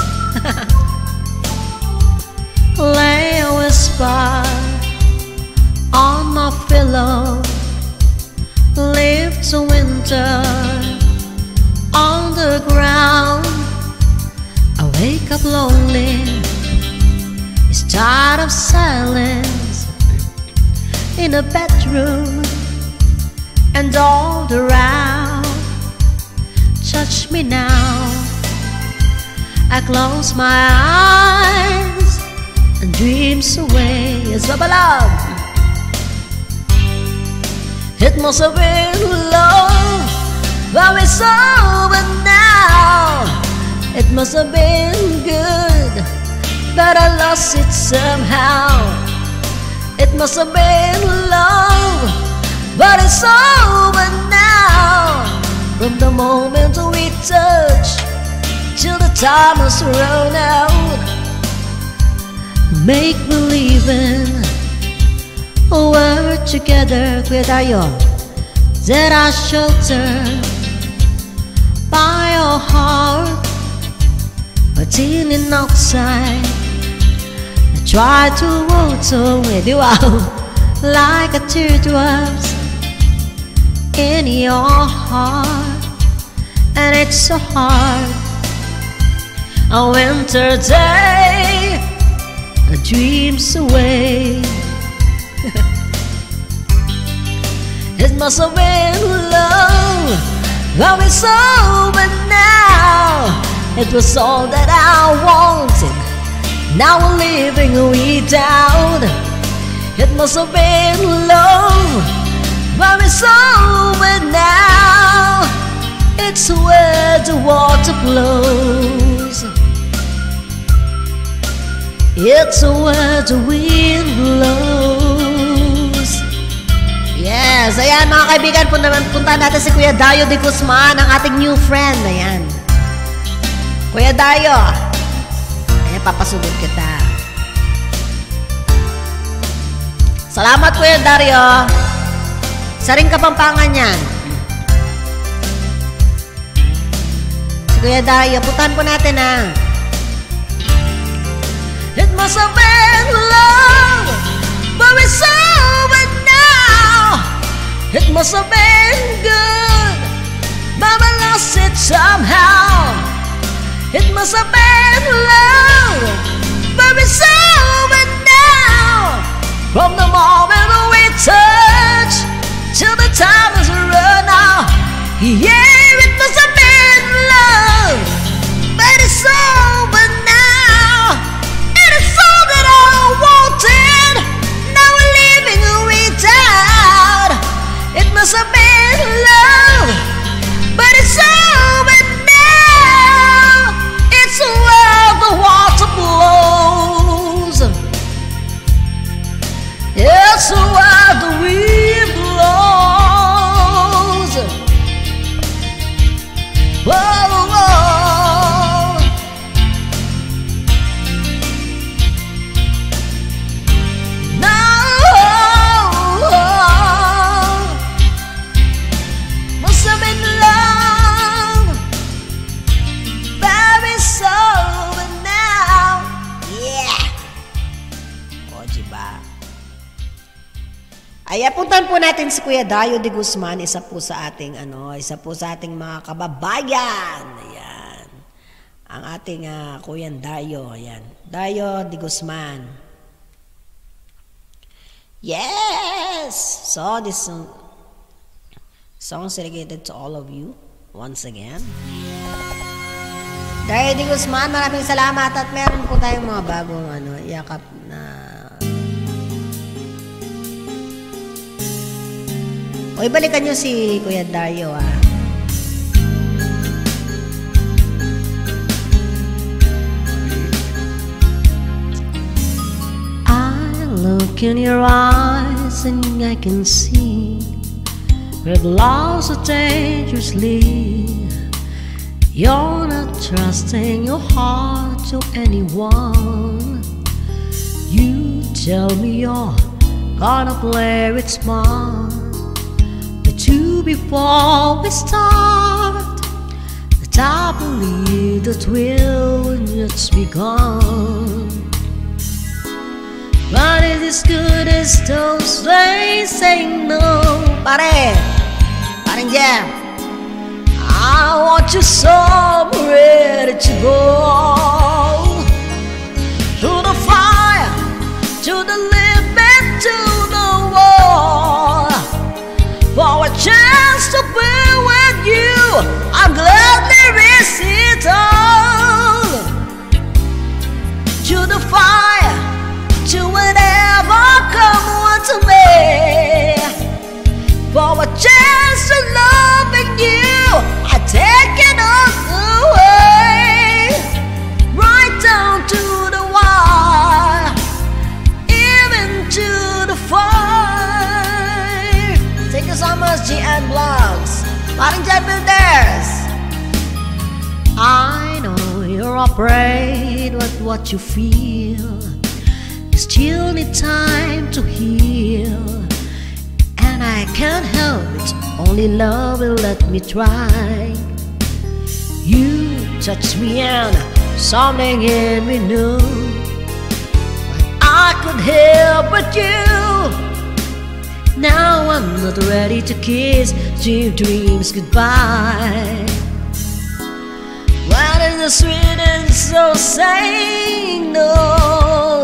Lay a whisper on my pillow, live to winter on the ground. I wake up lonely, it's tired of silence in a bedroom and all around. Touch me now, I close my eyes and dreams away. Yes, Baba Love. It must have been love, but it's over now. It must have been good, but I lost it somehow. It must have been love, but it's over now. From the moment we touch till the time has run out, make believing we're together. Kuya Dayo, that I shelter by your heart, but in and outside I try to water with you out like a teardrops in your heart, and it's so hard. A winter day, dreams away. It must have been love, but it's over now. It was all that I wanted, now we're living without. It must have been love, but it's over now. It's where the water flows, it's where the wind blows. Yes, ayan mga kaibigan, punta natin si Kuya Dayo de Guzman, ang ating new friend. Ayan. Kuya Dayo, ayan, papasugod kita. Salamat, Kuya Dario. Sa ring Kapampangan yan. Si Kuya Dayo, putahan po natin ha. It must have been love, but it's over now. It must have been good, but I lost it somehow. It must have been love, but it's over now. From the moment we touch till the time is run out. Yeah, it must have been love, but it's over now. It is all that I wanted. Now we're living without. It must have been love, but it's over now. It's where the water blows. It's where the wind blows. Whoa, whoa. No, must have been love, baby, it's over now. Yeah. O, diba? Ay, apuntan po natin si Kuya Dayo de Guzman, isa po sa ating mga kababayan. Ayan. Ang ating Kuya Dayo, ayan. Dayo de Guzman. Yes! So this song is dedicated to all of you once again. Dayo de Guzman, maraming salamat at meron po tayong mga bagong yakap na o ibalikan nyo si Kuya Dayo I look in your eyes and I can see we've lost so dangerously. You're not trusting your heart to anyone. You tell me you're gonna play it smart. Before we start, that I believe that we'll just begun. But it is good as those days saying no. Parang jam. I want you so ready to go through the fire, to the limit, to the wall. For a chance to be with you, I'm gladly risk it all. To the fire, to whatever come to me. For a chance to loving you, I take it all away. Right down to the wire, even to the fire. Thank you so much, GN Vlogs. Paring Jan Builders. I know you're afraid with what you feel. You still need time to heal. And I can't help it, only love will let me try. You touch me and something in me knew what I could help but you. Now I'm not ready to kiss your dreams goodbye. What is the sweetest so saying no?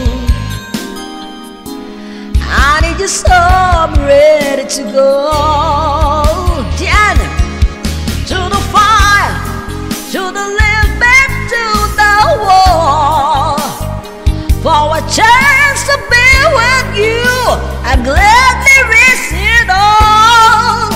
I need you so I'm ready to go. Diana, to the fire, to the limit, to the wall. For a chance to be with you, I'm gladly risk it all.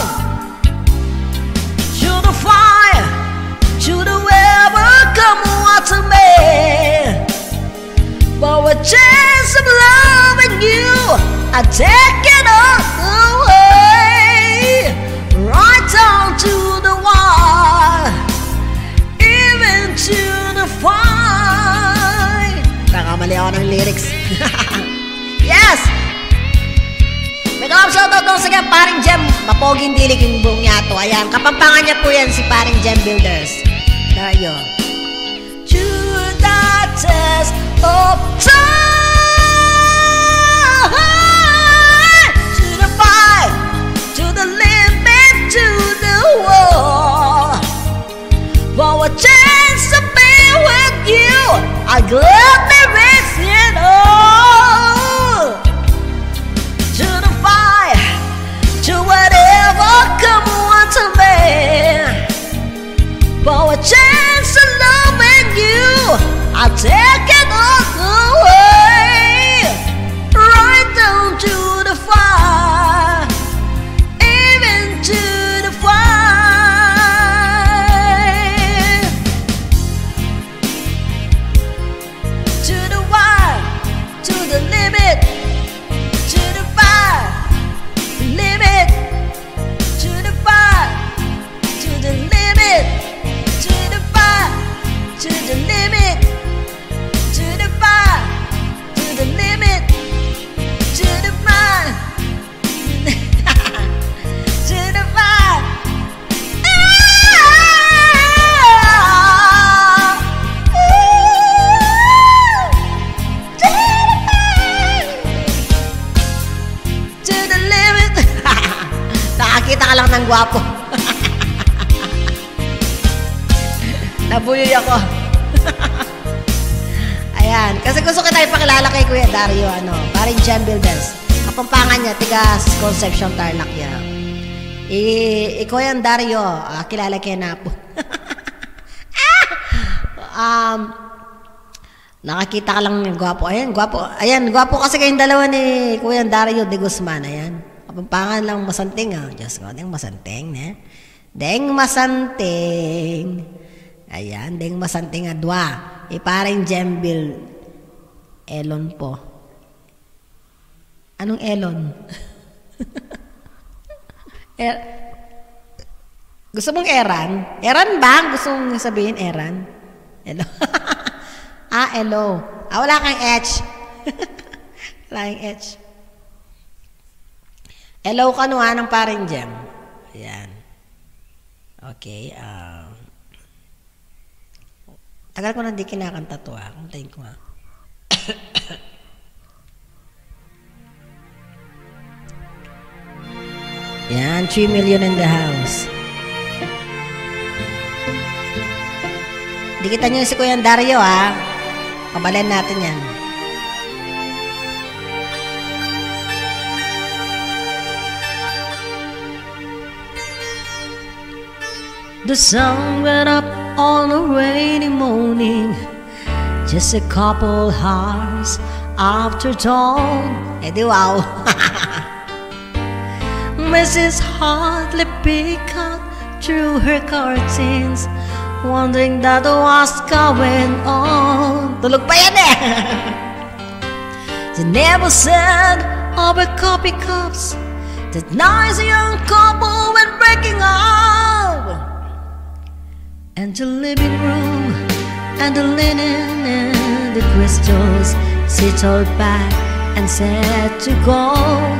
To the fire, to the weather, come water me. For a chance of loving you, I take it all away. Right down to the wire, even to lyrics. Yes! May shoutout doon sa paring Jem. Mapoging dilig yung buong niya to. Ayan, kapampangan niya po yan si paring Jem Builders. Dario. To the test of time, to the fight, to the limit, to the wall. For a chance to be with you, I gladly risk it all. To the fight, to whatever come on to me. For a chance to loving you, I'll take it all away. Right down to the fire, even to the fire. To the wire, to the limit, to the fire, limit, to the fire, to the limit, to the fire, to the limit, to the fire, to the limit, to the fire, to the fire. To the limit. Nakakita ka lang ng gwapo. Nabuyoy ako. Ayan. Kasi gusto kita ipakilala kay Kuya Dario, paring Jem Builders. Kapampangan niya, tiga Concepcion, Tarlac yan. Kuya Dario, kilala kayo na po. Nakakita ka lang ng gwapo. Ayan, gwapo. Ayan, gwapo kasi kayong dalawa ni Kuya Dario de Guzman. Ayan. Kapampangan lang masanting. Diyos ko, deng masanting. Deng masanting. Ayan, deng masanting adwa. Parang Jembil. Elon po. Anong Elon? Gusto mong Eran? Eran ba? Gusto mong sabihin Eran? Hello? Hello. Wala kang H. Wala kang H. Hello ka ng paring Jem. Ayan. Okay, tagal ko na di kinakanta to Kuntayin ko Yan, 3 million in the house. Di kita nyo si Kuya Dario Pabalen natin yan. The sun went up on a rainy morning, just a couple hours after dawn. Di wow. Mrs. Hartley peeked out through her curtains, wondering that what's going on. Tulog pa yan They never said over coffee cups that nice young couple went breaking up. And the living room and the linen and the crystals settled back and said to go.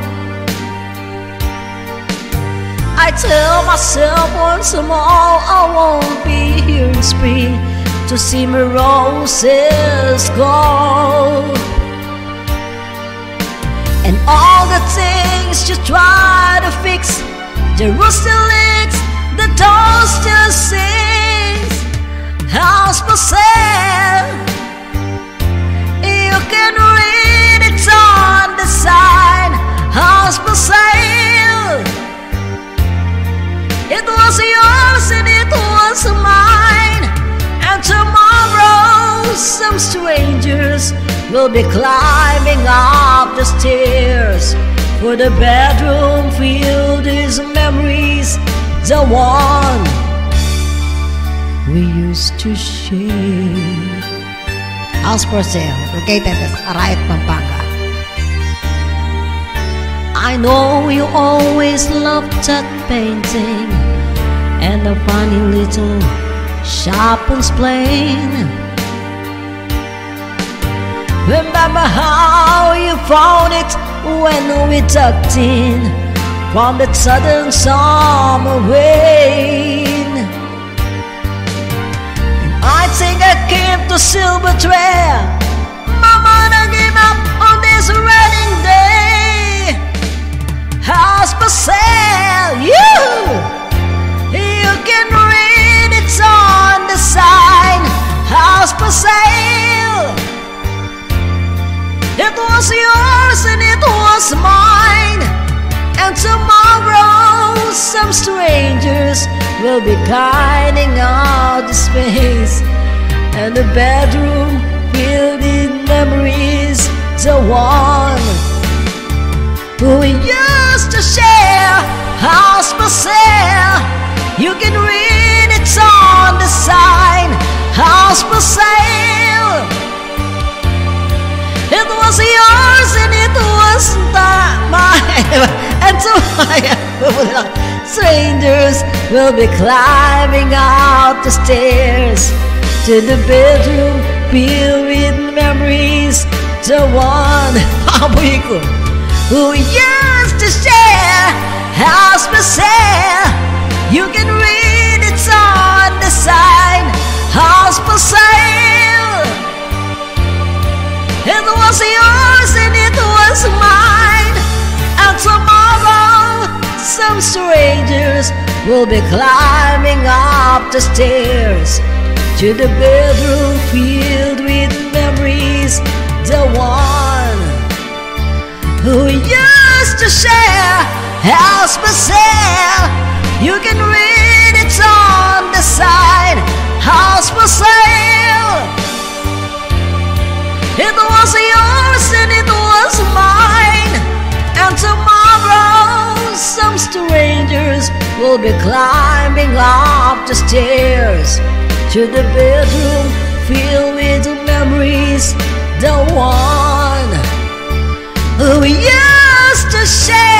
I tell myself once more I won't be here in spring to see my roses go. And all the things you try to fix, the rooster leaks, the door still sings. House for sale, you can read it on the sign. House for sale. It was yours and it was mine. And tomorrow some strangers will be climbing up the stairs, for the bedroom filled with memories, the one we used to share. House for sale, located at Arayat, Pampanga. I know you always loved that painting and the funny little shop on Plain. Remember how you found it when we tucked in from that sudden summer rain. And I think I came to Silvertrail. Mama, I gave up on this wedding day. House for sale, you can read it on the sign. House for sale. It was yours and it was mine. And tomorrow some strangers will be guiding out the space. And the bedroom filled in memories, the one who we used to share. House for sale. You can read it on the sign. House for sale. It was yours and it was mine. And tomorrow strangers will be climbing out the stairs to the bedroom filled with memories, the one who used to share. House for sale. You can read it on the sign. House for sale. It was yours and it was mine. And tomorrow some strangers will be climbing up the stairs to the bedroom filled with memories, the one who used to share. House for sale. You can read it on the sign. House for sale. It was yours and it was mine. And tomorrow some strangers will be climbing up the stairs to the bedroom filled with memories, the one who used to share.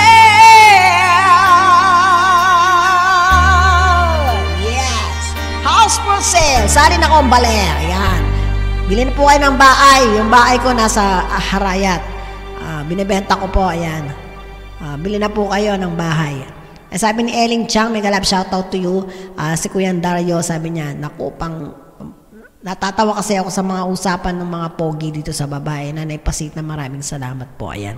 Yes, house for sale. Sari na kong baler. Ayan. Bilhin po kayo ng bahay. Yung bahay ko nasa Harayat. Binibenta ko po. Ayan. Bilhin na po kayo ng bahay. Sabi ni Eling Chang, may galap shoutout to you. Si Kuya Dario, sabi niya, naku, natatawa kasi ako sa mga usapan ng mga pogi dito sa babae. Nanay Pasit na maraming salamat po. Ayan.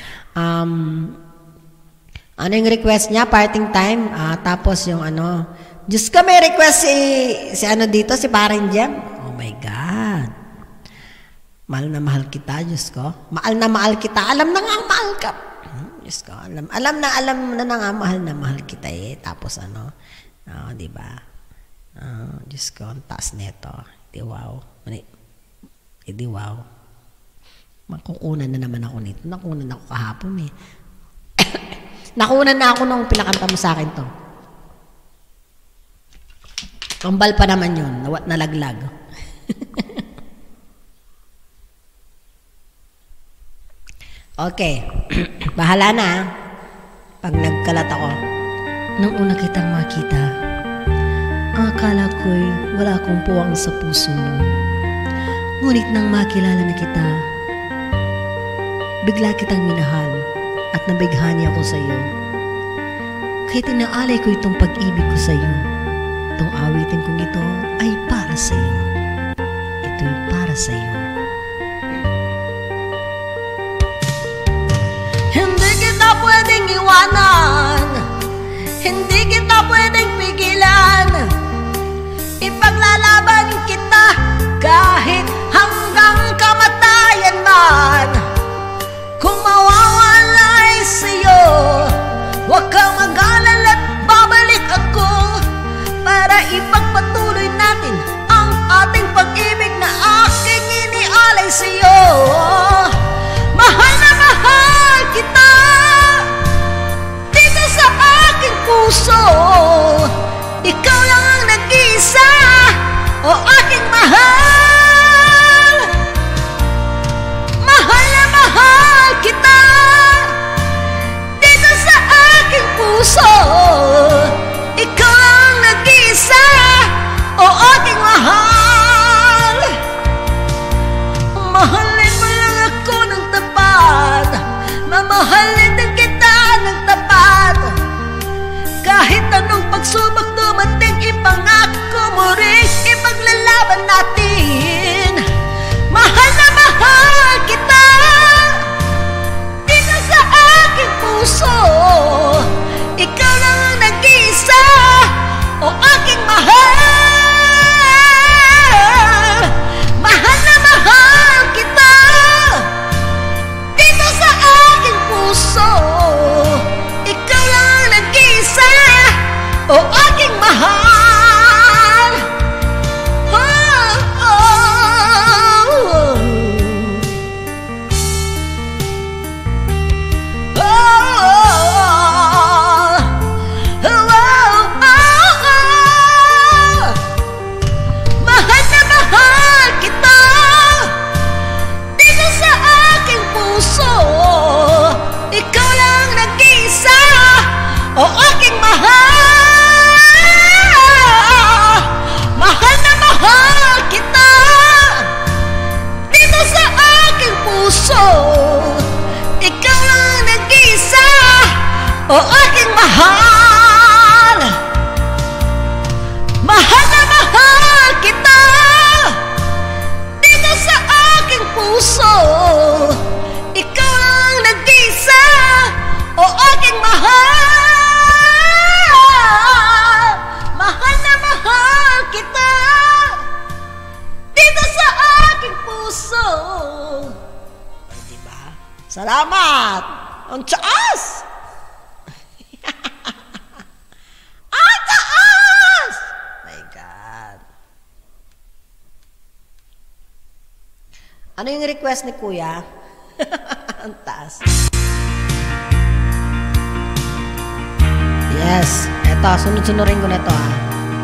Ano yung request niya? Parting time. Tapos yung ano, Diyos ka, may request si ano dito, si Paring Jem. Oh my God. Mahal na mahal kita, Diyos ko. Mahal na mahal kita. Alam na nga mahal ka. Diyos ko, alam na nga mahal na mahal kita eh. Tapos ano, di ba? Diyos ko, ang taas neto. Di wow. Di wow. Makukunan na naman ako nito. Nakunan ako kahapon eh. Nakunan na ako nung pinakanta mo sa akin to. Kambal pa naman yun. Nalaglag. Okay. Bahala na. Pag nagkalat ako. Nang una kitang makita, ang akala ko'y wala akong puwang sa puso mo. Ngunit nang makilala na kita, bigla kitang minahal at nabighani ako sa iyo. Kaya tinaalay ko itong pag-ibig ko sa iyo. Itong awitin kong ito ay para sa iyo. Ito'y para sa iyo. Hindi kita pwedeng iwanan, hindi kita pwedeng pigilan. Ipaglalaban kita kahit hanggang kamatayan man. Kung mawawalay sa'yo, huwag kang mag-alala at babalik ako para ipagpatuloy natin ang ating pag-ibig na aking inialay sa'yo. Mahal na mahal kita dito sa aking puso. Ikaw lang ang nag-iisa, o aking mahal. Mahal na mahal kita dito sa aking puso. Ikaw lang ang nag-iisa, o aking mahal. Mahalin mo ikaw lang nag-isa, o aking mahal. Mahal na mahal kita dito sa aking puso. Ikaw lang nag-isa, o aking mahal. Mahal na mahal kita dito sa aking puso. Diba? Salamat! Ang taas! Ang taas! My God. Ano yung request ni Kuya? Ang taas. Yes. Eto, sunod-sunurin ko na to ha.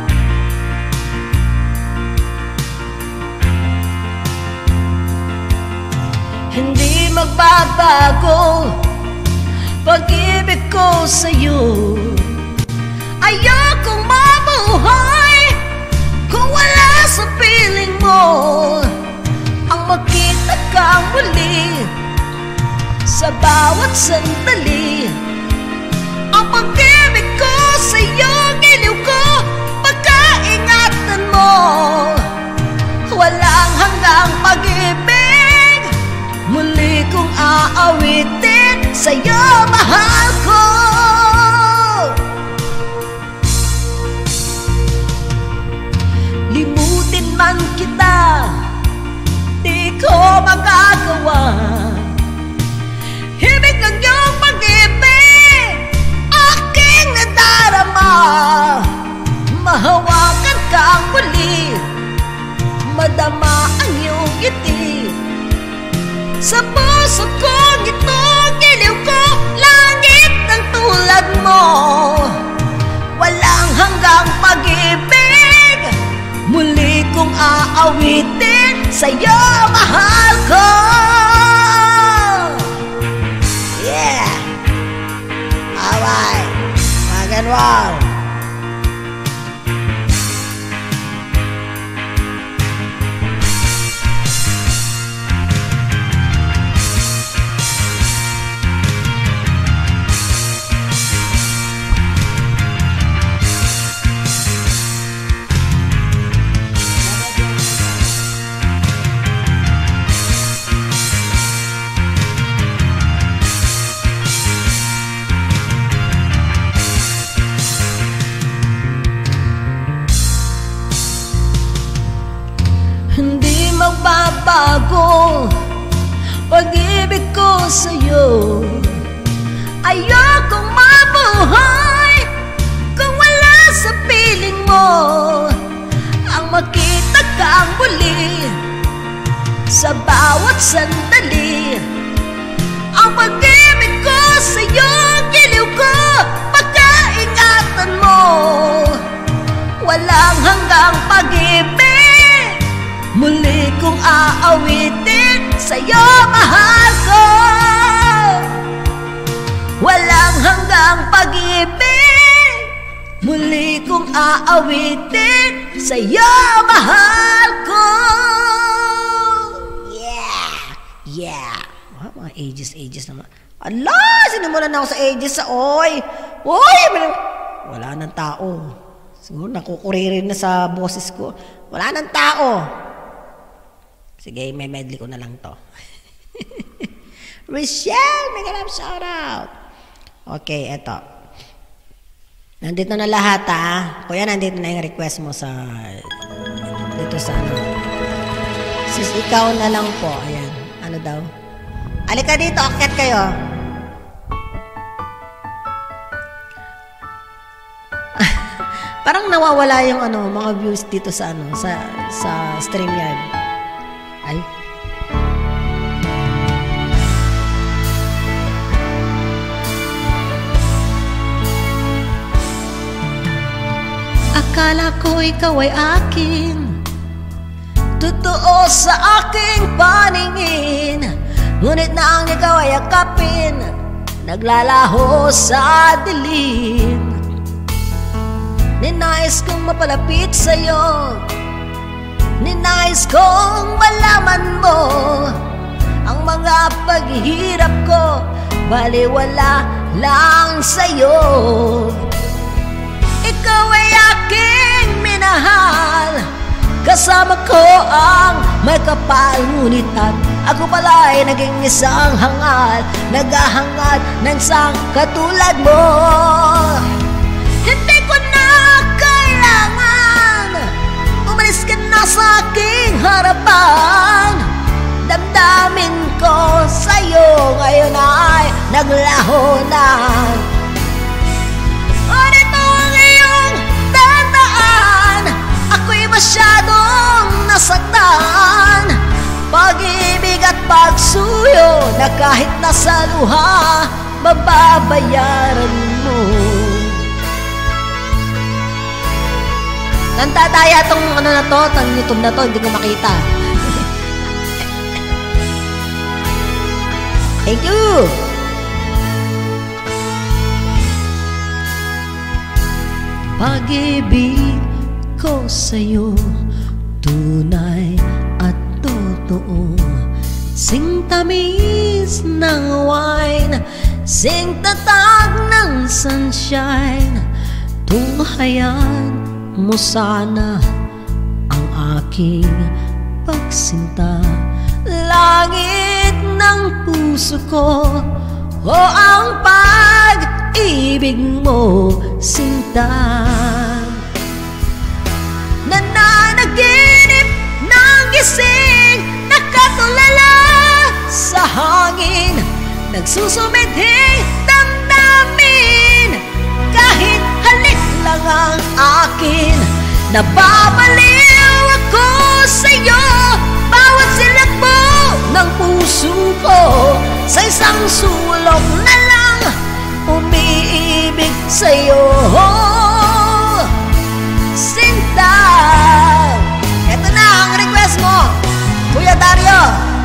Hindi magbabago pag-ibig ko sa'yo. Ayokong mabuhay kung wala sa piling mo. Ang makita kang muli sa bawat sandali. Ang pag-ibig ko sa'yo, giliw ko, pagkaingatan mo. Walang hanggang pag-ibig, muli kong aawitin sa'yo, mahal ko. Limutin man kita, di ko magagawa. Hibig lang yung pag-ibig, aking nadarama. Mahawakan kang muli, madama ang iyong ngiti. Sa puso kong ito, giliw ko, langit ng tulad mo. Walang hanggang pag-ibig, muli kong aawitin sa'yo, mahal ko. Yeah! Alright, rock and roll. Hindi magbabago pag-ibig ko sa'yo. Ayokong mabuhay kung wala sa piling mo. Ang makita kang muli sa bawat sandali. Ang pag-ibig ko sa'yo, giliw ko, pagkaingatan mo. Walang hanggang pag-ibig, muli kong aawitin sa'yo, mahal ko. Walang hanggang pag-ibig, muli kong aawitin sa'yo, mahal ko. Yeah! Yeah! Mga ages naman. Ala! Sinimulan na ako sa ages sa oy! Oy! Wala nang tao. Siguro nakukuririn na sa boses ko. Wala nang tao. Sige, may medley ko na lang to. Rochelle, may ganap shout out. Okay, eto. Nandito na lahat ha. Kuya, nandito na yung request mo sa dito sa ano. Sis, ikaw na lang po. Ayan. Ano daw? Alika dito, akyat kayo. Parang nawawala yung ano, mga views dito sa ano, sa StreamYard. Ay. Akala ko ikaw ay akin, totoo sa aking paningin. Ngunit nang ikaw ay akapin, naglalaho sa dilim. Ninais kong mapalapit sa'yo, ninais kong malaman mo ang mga paghihirap ko, baliwala lang sa'yo. Ikaw ay aking minahal, kasama ko ang may kapal, ngunit at ako pala'y naging isang hangal, naghahangad ng isang katulad mo. Hindi ko na kailangan umalis ka na sa aking harapan. Damdamin ko sa'yo ngayon ay naglaho na. Ganito ang iyong tandaan, ako'y masyadong nasaktan. Pag-ibig at pagsuyo na kahit nasa luha, mababayaran mo. Nandadaya tong ano na to, tong YouTube na to, hindi ko makita. Thank you! Pag-ibig ko sa'yo, tunay at totoo. Sing tamis ng wine, sing tatag ng sunshine. Tunghayan mo sana ang aking pagsinta. Langit ng puso ko, o ang pag-ibig mo, sinta. Nananaginip ng gising, nakatulala sa hangin, nagsusumidhing damdamin. Kahit halik lang ang akin, nababaliw ako sa'yo. Bawat silat mo ng puso ko, sa isang sulok na lang umiibig sa'yo. Sinta, eto na ang request mo, Kuya Dario.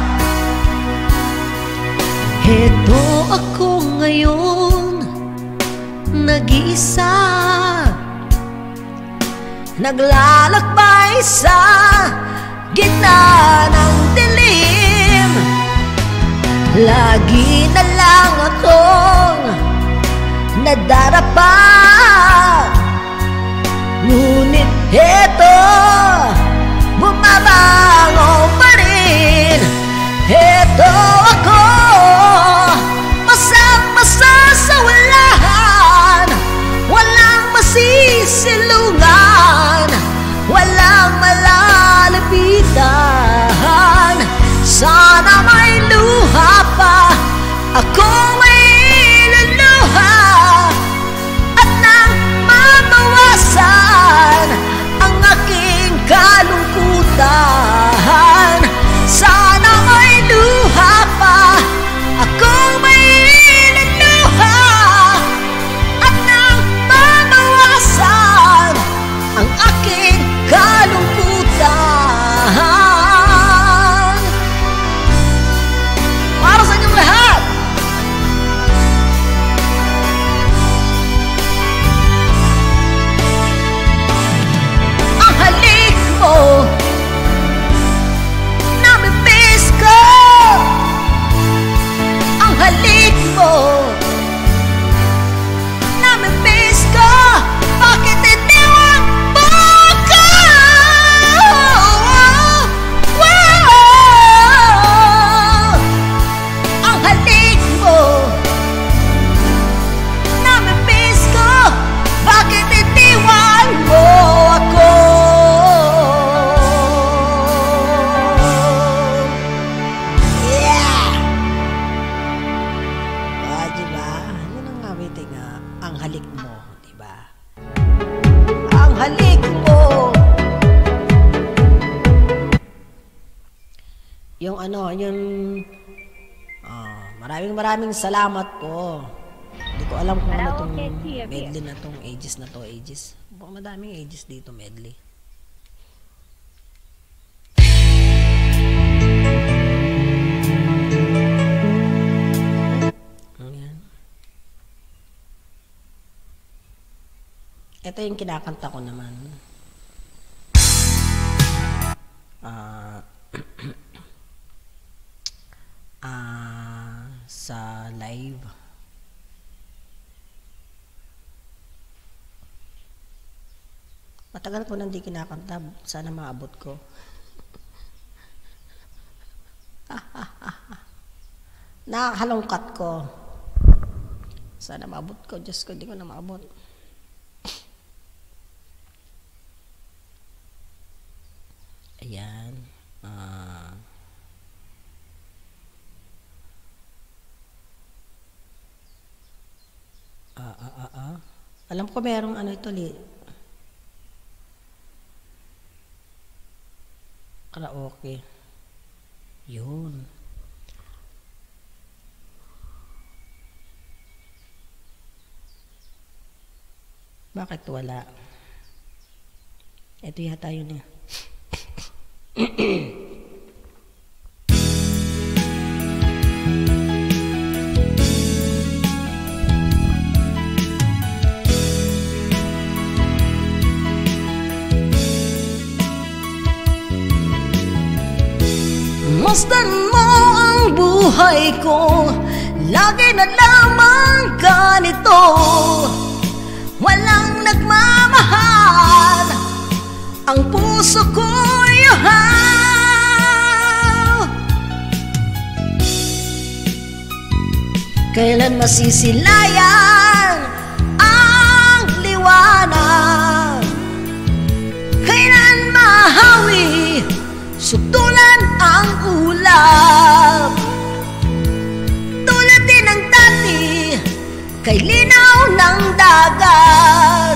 Heto ako ngayon, nag-iisa, naglalakbay sa gitna ng dilim. Lagi na lang akong nadarapa, ngunit heto, bumabango pa rin. Heto ako, masang-masa sa walahan, walang masisilungan, walang malalapitan. Sana may luha pa, ako may luluha, at nang mabawasan ang aking kalungkutan. Sana may luha pa, ako may luluha, at nang mabawasan ang aking kalungkutan. Para sa inyong lahat. Ang halik mo, namimiss ko. Ang halik mo, namimiss ko. Bakit iniwan mo ko? Ang halik mo, namimiss ko. Bakit iniwan mo ako? Yeah! Diba? Yun ang nabitin nga, ang halik mo, diba? Ang halik mo. Yung ano, yung maraming salamat po. Hindi ko alam kung ano tong medley na tong ages na to, ages. Madaming ages dito, medley. Ayan. Ito yung kinakanta ko naman. sa live. Matagal ko nang di kinakanta. Sana maabot ko. Nakakalungkat ko. Sana maabot ko. Diyos ko, di ko na maabot. Ayan. Alam ko merong ano ito, karaoke. Yun. Bakit wala? Ito yata yun eh. Masdan mo ang buhay ko, lagi na lamang ganito. Walang nagmamahal, ang puso ko'y uhaw. Kailan masisilayan ang liwanag? Kailan mahawi, suktulan ang ulap? Tulad din ng dati, kay linaw ng dagat,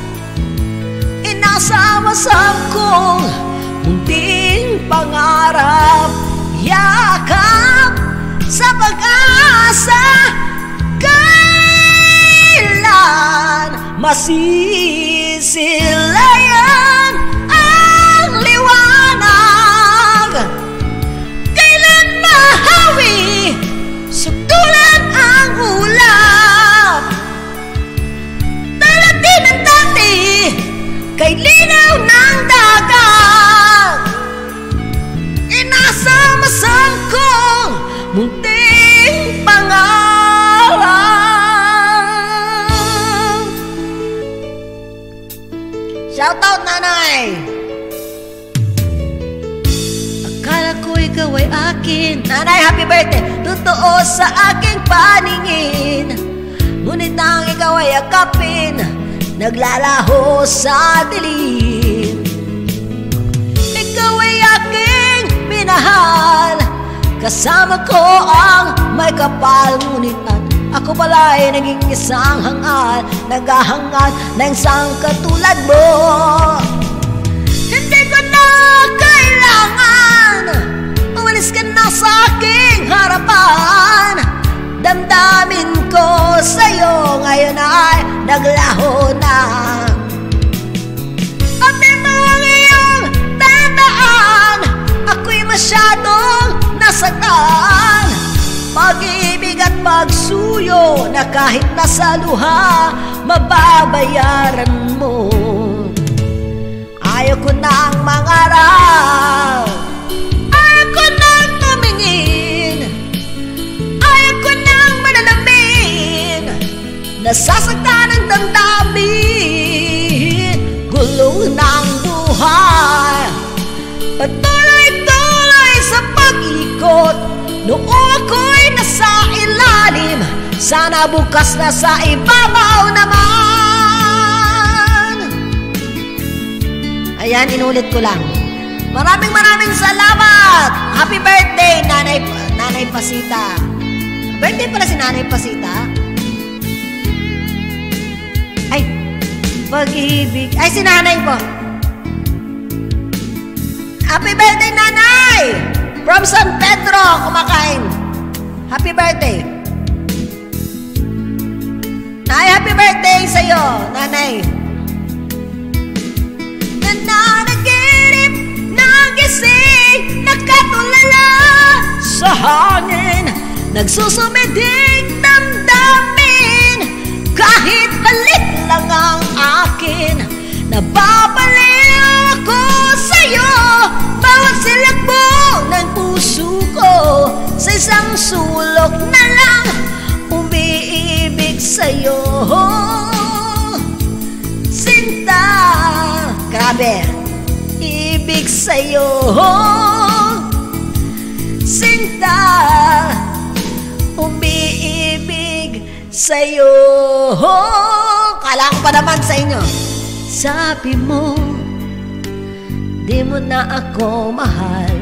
inasawasap kong munting pangarap, yakap sa pag-asa. Kailan masisilayan ang liwanag? Kailan mahawi, suktulan ang ulap? Tulad din ng dati, kay linaw ng dagat, inasam-asam kong munting pangarap. Shoutout, nanay! Akala ko ikaw ay akin, nanay, happy birthday! Totoo sa aking paningin, ngunit nang ikaw ay akapin, naglalaho sa dilim. Ikaw ay aking minahal, kasama ko ang may kapal, ngunit ako pala ay naging isang hangal, naghahangad ng isang katulad mo. Hindi ko na kailangan umalis ka na sa aking harapan. Damdamin ko sa'yo ngayon ay naglaho na. At ito ang iyong tandaan, ako'y masyadong nasaktan. Pag-ibig at pagsuyo na kahit nasa luha, mababayaran mo. Ayaw ko nang mangarap, ayaw ko nang tumingin, ayaw ko nang manalamin. Nasasaktan ang damdamin, gulong ng buhay, patuloy-tuloy sa pag-ikot. Noong ako'y nasa ilalim, sana bukas na sa ibabaw naman. Ayan, inulit ko lang. Maraming salamat. Happy birthday, Nanay Pasita. Birthday pala si Nanay Pasita. Ay, pag-ibig. Ay, si Nanay po. Happy birthday, Nanay! From San Pedro, kumakain. Happy birthday. Nay, happy birthday sa'yo, Nanay. Nananaginip, nagising, nakatulala sa hangin, nagsusumiding damdamin. Kahit malit lang ang akin, nababaliw ako sa'yo. Bawat silakbo ng puso ko, sa isang sulok na lang sa'yo, sinta. Grabe. Ibig sa'yo, sinta. Umiibig sa'yo. Kala ko pa naman sa inyo. Sabi mo, di mo na ako mahal.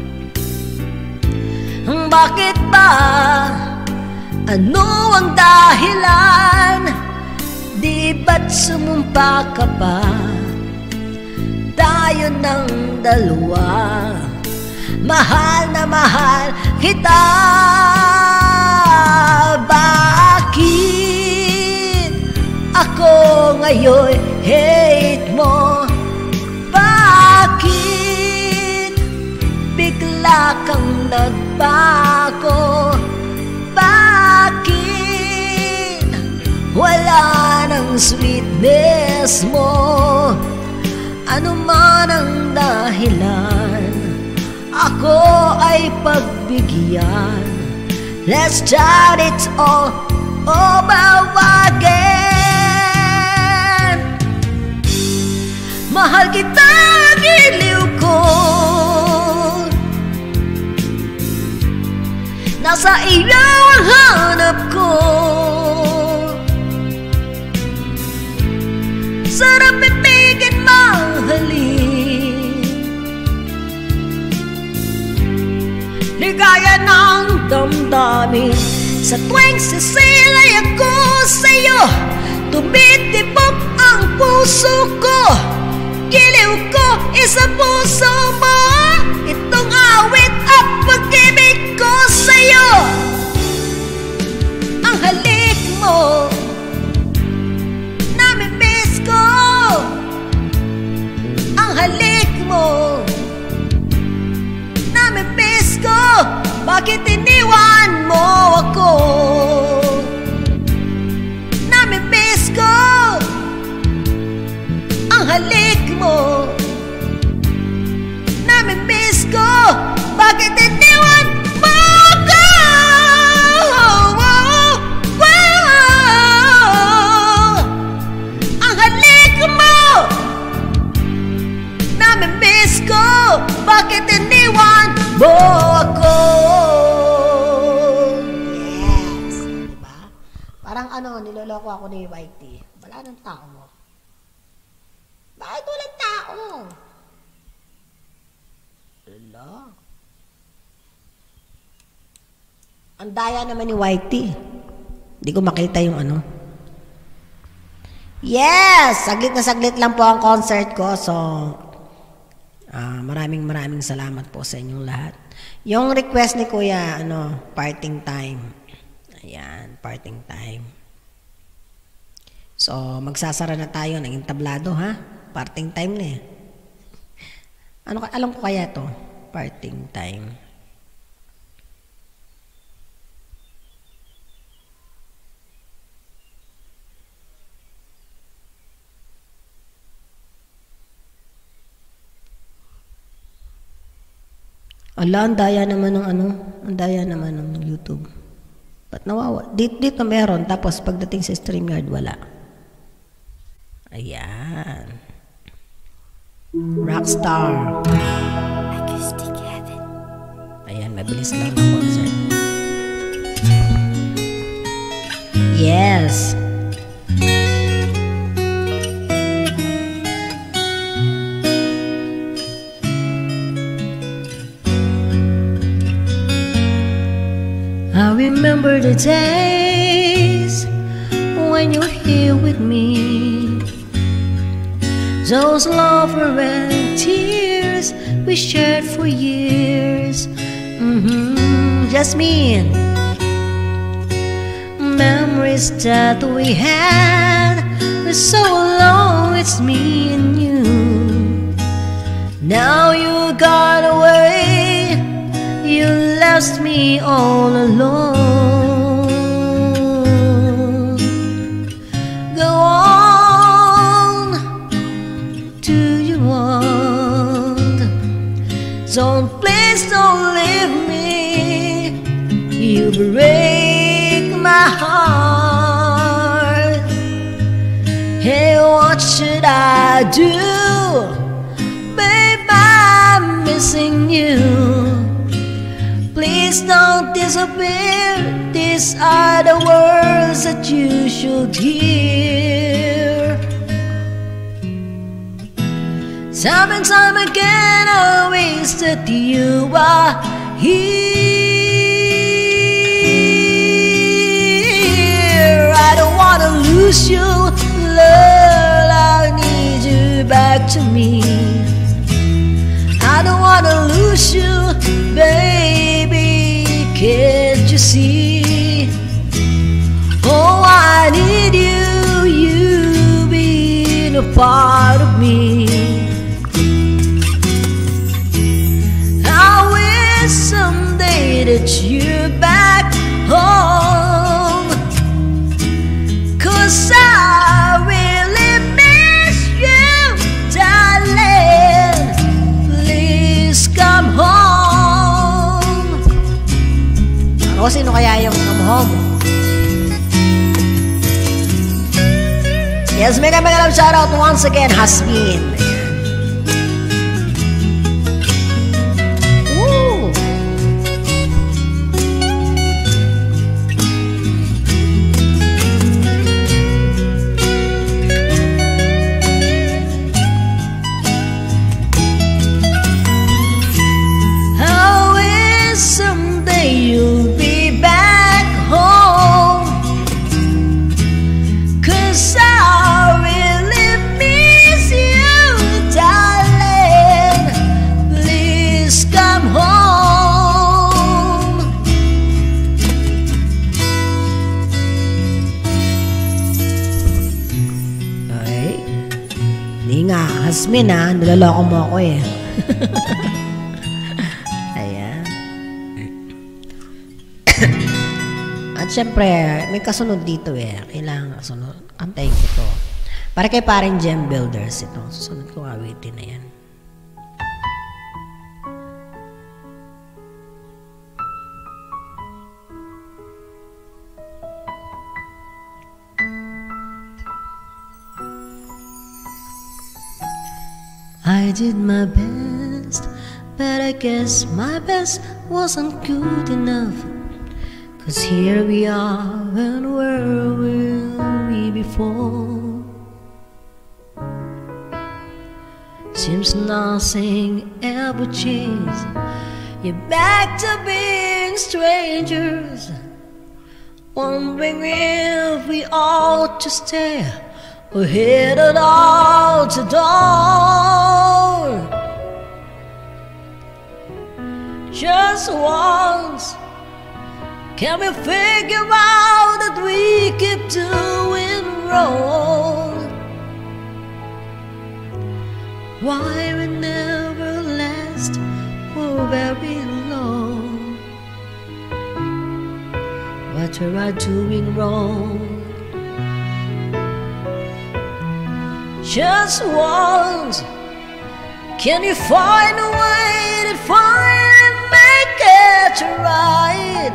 Bakit ba? Ano ang dahilan? Di ba't sumumpa ka pa? Tayo ng dalawa, mahal na mahal kita. Bakit ako ngayon hate mo? Bakit bigla kang nagbago? Bakit wala ng sweetness mo? Ano man ang dahilan, ako ay pagbigyan. Let's start it all over again. Mahal kita, giliw ko. Nasa iyo ang hanap ko. Sarap ibigin, mahalin. Ligaya ng damdamin. Sa tuwing sisilay ako sa'yo, tumitibok ang puso ko. Giliw ko isa puso mo. Itong awit at pag-ibig ko sa'yo. Ang halik mo, nami-miss ko. Ang halik mo, nami-miss ko. Bakit iniwan mo ako? Nami-miss ko. Ang halik mo, nami-miss ko. Bakit iniwan mo ako? Ang halik mo, nami-miss ko. Bakit iniwan mo ako? Yes, diba? Parang niloloko ako ni Whitey. Wala ng tao mo. Bakit walang tao? Wala. Ang daya naman ni Whitey. Hindi ko makita yung ano. Yes! Saglit na saglit lang po ang concert ko. So, maraming salamat po sa inyong lahat. Yung request ni Kuya, parting time. Ayan, parting time. So, magsasara na tayo ng entablado, ha? Parting time na eh. Alam ko kaya to? Parting time. Ala, ang daya naman ng ang daya naman ng YouTube. Ba't nawawa? Dito meron, tapos pagdating sa StreamYard, wala. Ayan. Rockstar. Acoustic Heaven. Ayan, mabilis lang ang concert. Yes. I remember the days when you're here with me, those laughter and tears we shared for years. Jasmine, memories that we had for so long, it's me and you. Now you got away, you left me all alone. Go on, do you want? Please don't leave me. You break my heart. should I do? Babe, I'm missing you. Please don't disappear. These are the words that you should hear. Time and time again I wish that you are here. I don't wanna lose you, love, I need you back to me. I don't wanna lose you, baby, can't you see? Oh, I need you, you being a part of me. Someday that you're back home, 'cause I really miss you, darling. Please come home. Ano, sino kaya yung come home? Yes, mega love shout out once again, Hasmin. Hasmin ha, niloloko mo ako eh. Ayan. At syempre, may kasunod dito eh. Kailangan kasunod. Antayin ko to. Para kay paring Gem Builders ito. Susunod ko awitin na yan. I did my best, but I guess my best wasn't good enough. 'Cause here we are, and where were we before? Seems nothing ever changed. You're back to being strangers, wondering if we ought to stay or headed out the door. Just once, can we figure out that we keep doing wrong? Why we never last for very long? What we are doing wrong? Just once, can you find a way to finally make it right?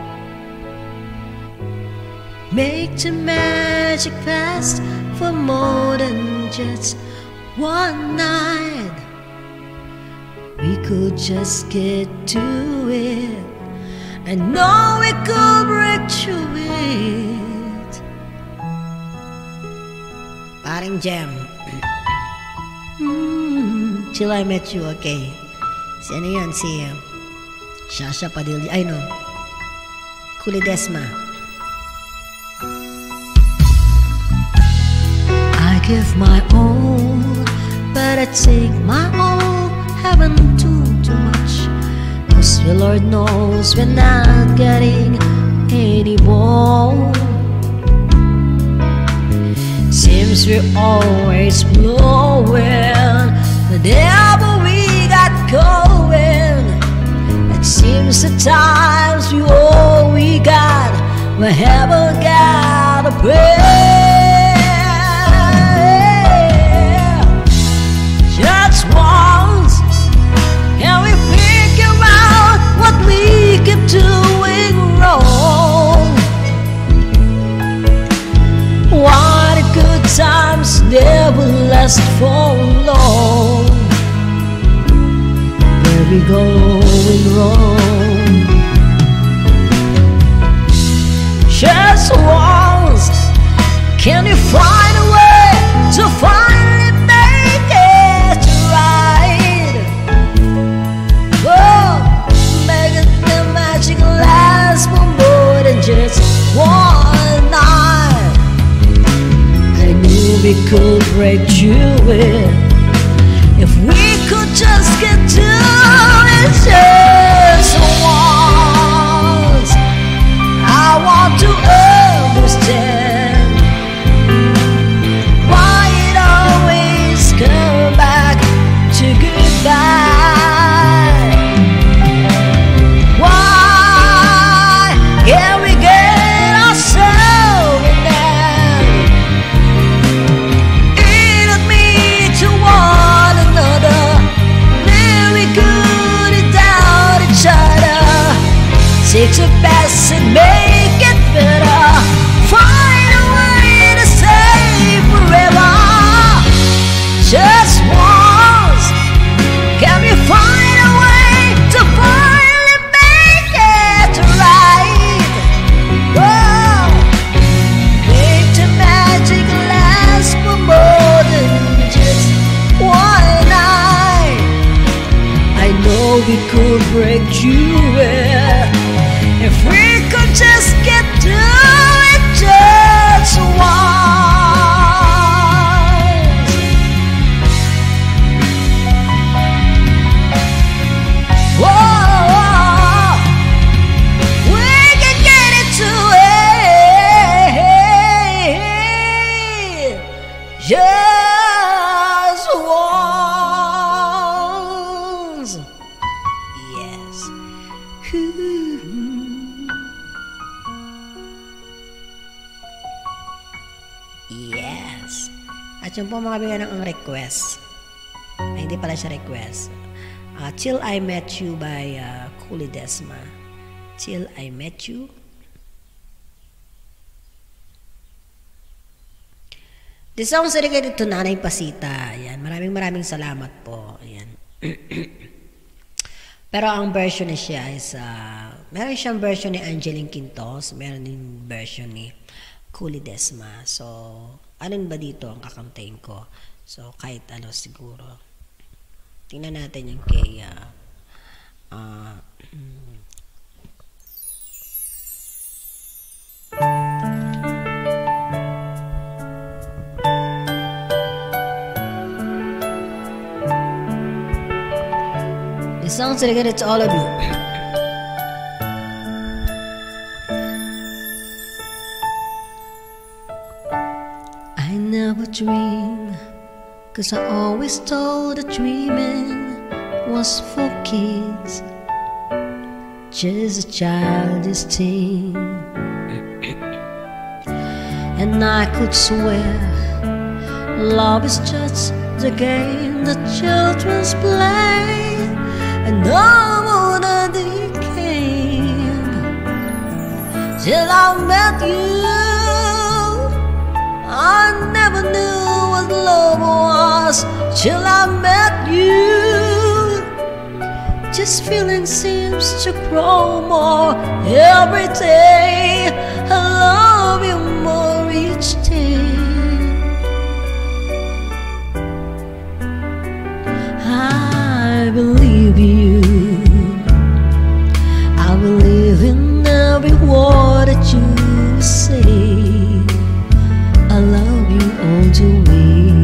Make the magic last for more than just one night. We could just get to it. I know we could break through it. Paring Gem. Till I met you, okay. Si ano yan? Si Shasha Padilla. Ay no. Kulidesma. I give my all, but I take my all. Haven't done too much, 'cause the Lord knows we're not getting any more. Seems we're always blowing the devil we got going. It seems at times we all we got, we haven't got a prayer. Just once, can we figure out what we keep doing wrong? What a good times never last for long. Where we going wrong? Just once, can you find a way to finally make it right? Oh, make it the magic last for more than just one night. I knew we could break through it if we could just get to it just once. I want to understand why it always comes back to goodbye. Why can't we get ourselves in that? It took me to one another, then we good without each other. Take the best and make it better. Find a way to stay forever. Just once, can we find a way to finally make it right? Oh, make the magic last for more than just one night. I know we could break through it if we could just get to it just once. Whoa, we can get it to it just once. Yes. Yes. At yun po mga kaibigan ang request. Ay, hindi pala siya request. Till I Met You by Coolie Desma. Till I Met You. This song is dedicated to Nanay Pasita. Ayan. Maraming salamat po. Ayan. Pero ang version niya siya is meron siyang version ni Angeline Quintos, meron din version ni Coolie Desma. So, alin ba dito ang kakantayin ko? So, kahit ano siguro. Tingnan natin yung kay this song's dedicated to all of you. I never dreamed, 'cause I always told that dreaming was for kids, just a childish thing. And I could swear love is just the game that children's play, and no more than it came till I met you. I never knew what love was till I met you. This feeling seems to grow more every day. I love you more each day. I believe you. I believe in every word that you say. I love you all the way.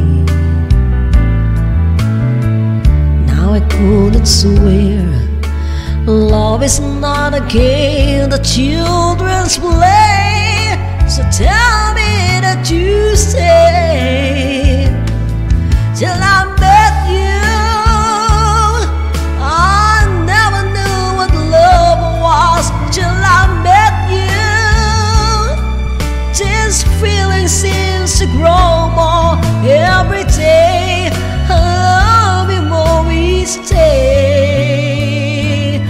Now I couldn't swear love is not a game that children's play. So tell me that you stay till I met you. I never knew what love was till I met you. This feeling seems to grow more every day. I love you more each day.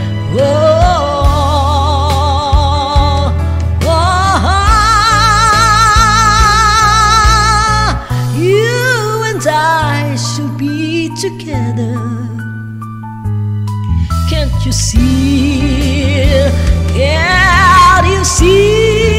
Whoa, whoa, you and I. you see? Can't you see?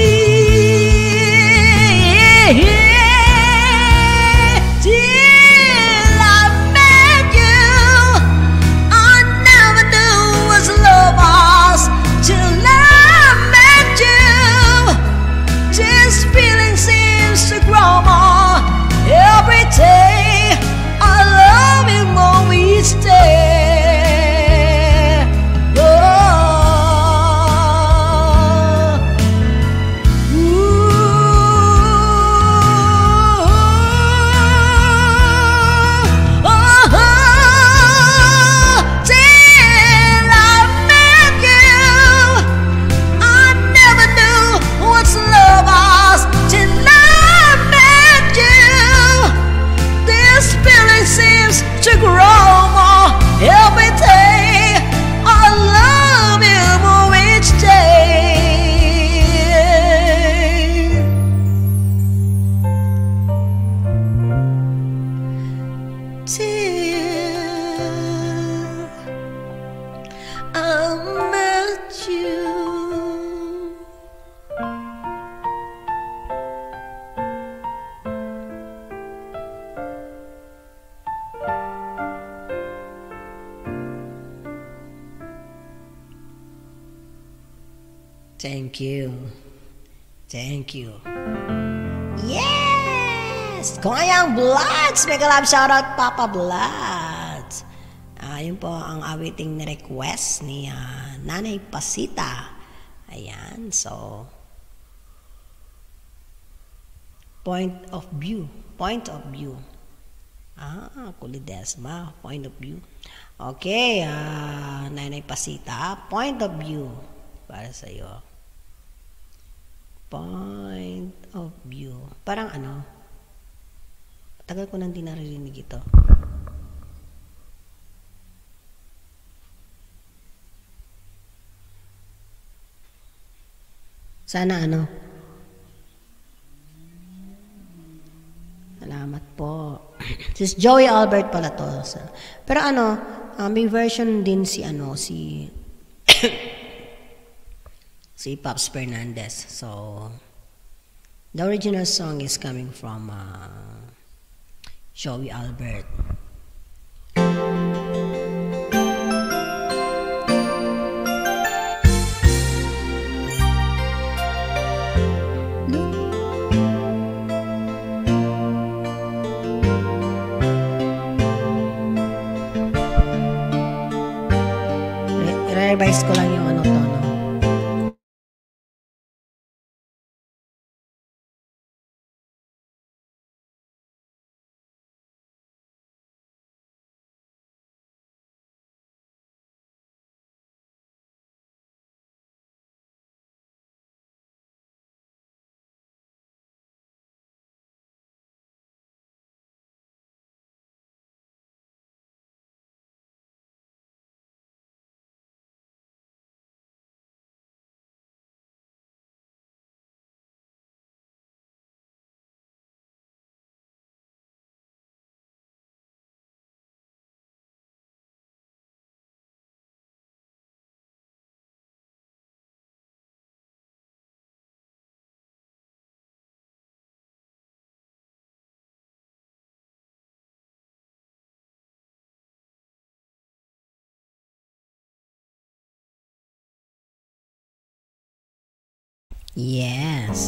Till I met you, I never knew what love was. Till I met you, this feeling seems to grow more every day. I love you more each day. To grow more every day. I love you more each day. Till I met you. Thank you. Thank you. Yes! Koyang Bloods! Mega love shoutout Papa Bloods. Yun po ang awiting request ni Nanay Pasita. Ayan, so point of view. Point of view. Kulidesma. Point of view. Okay, Nanay Pasita. Point of view. Para sa'yo. Point of view. Parang ano? Tagal ko nang di naririnig ito. Sana ano? Salamat po. Sis Joey Albert pala to. Pero ano, may version din si ano, si Pops Fernandez. So, the original song is coming from Joey Albert. Revise ko lang yung ano to, no? Yes.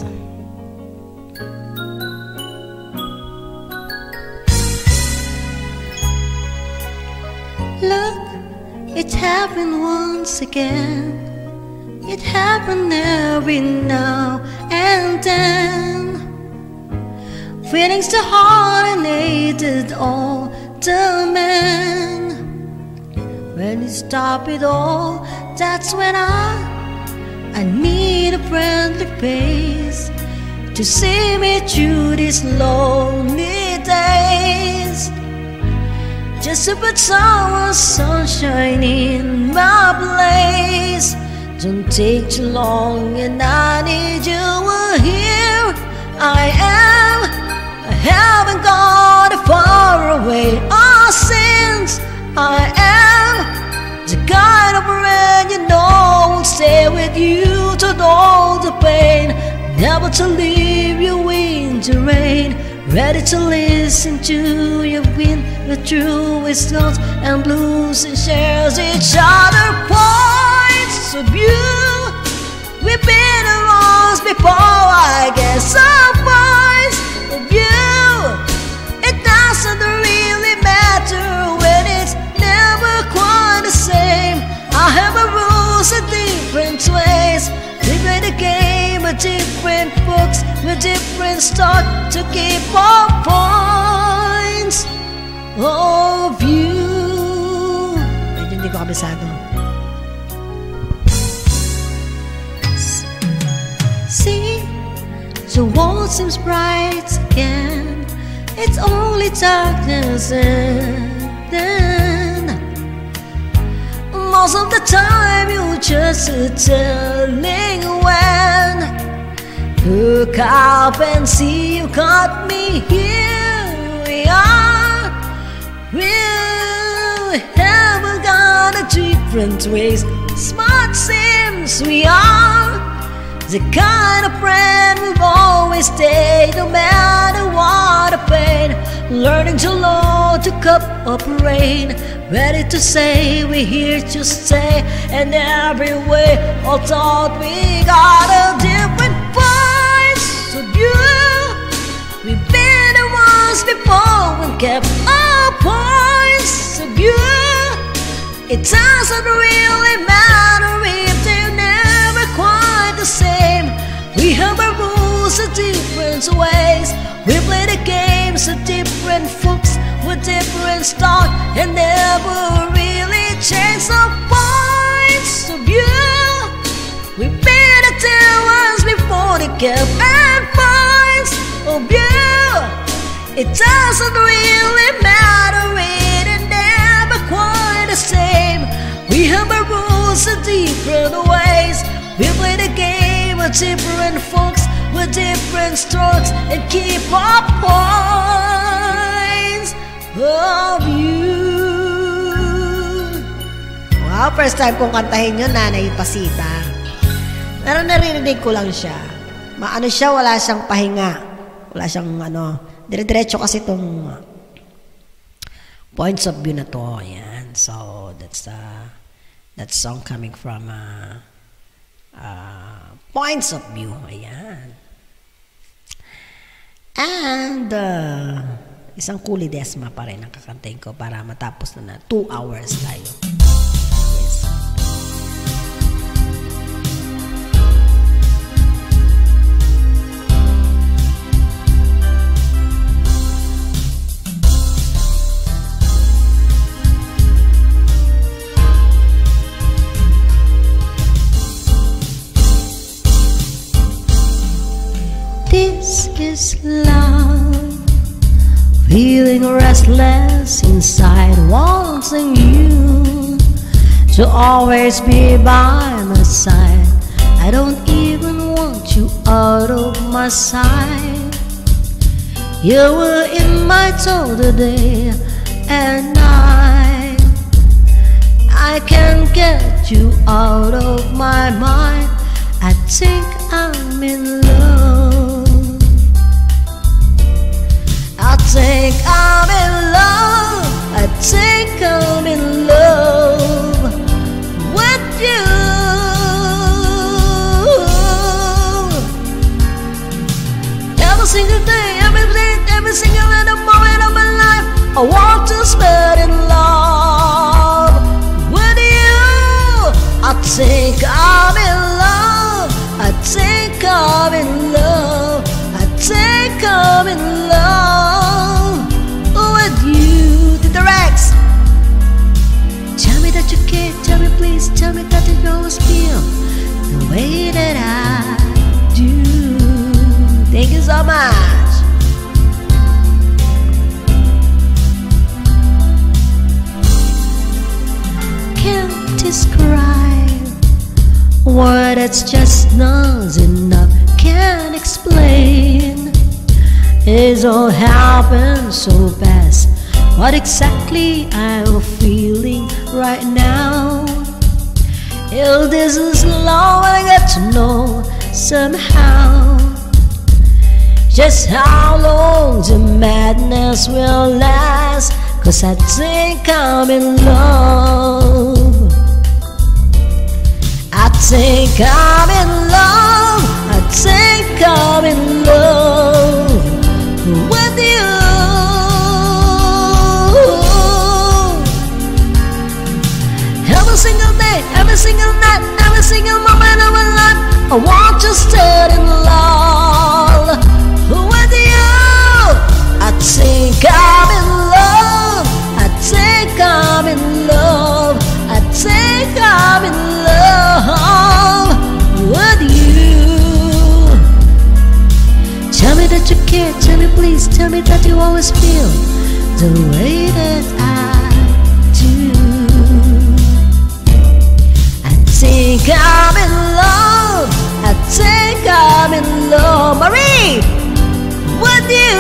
Look, it happened once again. It happened every now and then. Feelings the heart and hated all the men. When you stop it all, that's when I need a friendly face to see me through these lonely days. Just to put some sunshine in my place. Don't take too long, and I need you here. I am. I haven't gone far away. All since I am the kind of friend you know will stay with you to know the pain, never to leave you in the rain, ready to listen to your wind with true wisdoms and blues, and shares each other points of view. We've been around before, I guess. Some points of view. It doesn't really matter when it's never quite the same. I have a rules in different ways. We play the game with different books, with different start to keep our points of view. Medyo hindi ko kabisado. See, the world seems bright again. It's only darkness and then most of the time you just telling when. Look up and see you got me. Here we are. We haven't got a different ways. Smart seems we are. The kind of friend we've always stayed, no matter what the pain. Learning to load to cup of rain, ready to say we're here to stay. And every way, all thought we got a different voice of view. We've been the ones before and kept our points of view. It doesn't really matter if they're never quite the same. We have our rules in different ways. We play the games of different folks with different start and never really change our points of view. We've been at the ones before they kept our points of view. It doesn't really matter, it ain't never quite the same. We have our rules in different ways. We play the game with different folks with different strokes and keep our points of view. Wow, first time kong kantahin yun, Nanay Pasita. Pero naririnig ko lang siya. Maano siya, wala siyang pahinga. Wala siyang dire-diretso kasi itong points of view na to. Ayan. So, that's that song coming from points of view. Ayan. And isang Kuli Desma pa rin ang kakantahin ko para matapos na 2 hours tayo. Yes. This is love, feeling restless inside, wanting you to always be by my side. I don't even want you out of my sight. You were in my total day and night. I can't get you out of my mind. I think I'm in love. I think I'm in love. I think I'm in love with you. Every single day, every single little moment of my life, I want to spend in love with you. I think I'm in love. I think I'm in love. I think I'm in love with you. To the Rex. Tell me that you care. Tell me please. Tell me that you always feel the way that I do. Thank you so much. Can't describe word that's just not enough. Can't explain. It's all happened so fast. What exactly I'm feeling right now? If this is love, I got to know somehow just how long the madness will last. 'Cause I think I'm in love. I think I'm in love. I think I'm in love with you. Every single day, every single night, every single moment of my life, I want to stay in love with you. I think I'm in love. I think I'm in love. I think I'm in love with you. Tell me that you care. Tell me please. Tell me that you always feel the way that I do. I think I'm in love. I think I'm in love, Marie, with you.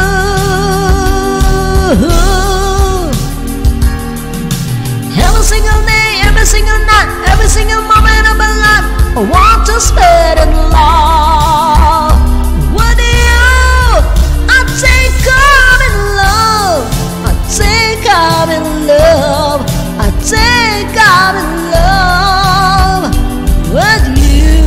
Every single day, every single night, every single moment of my life, I want to spend in love with you. I think I'm in love. I think I'm in love. I think I'm in love with you.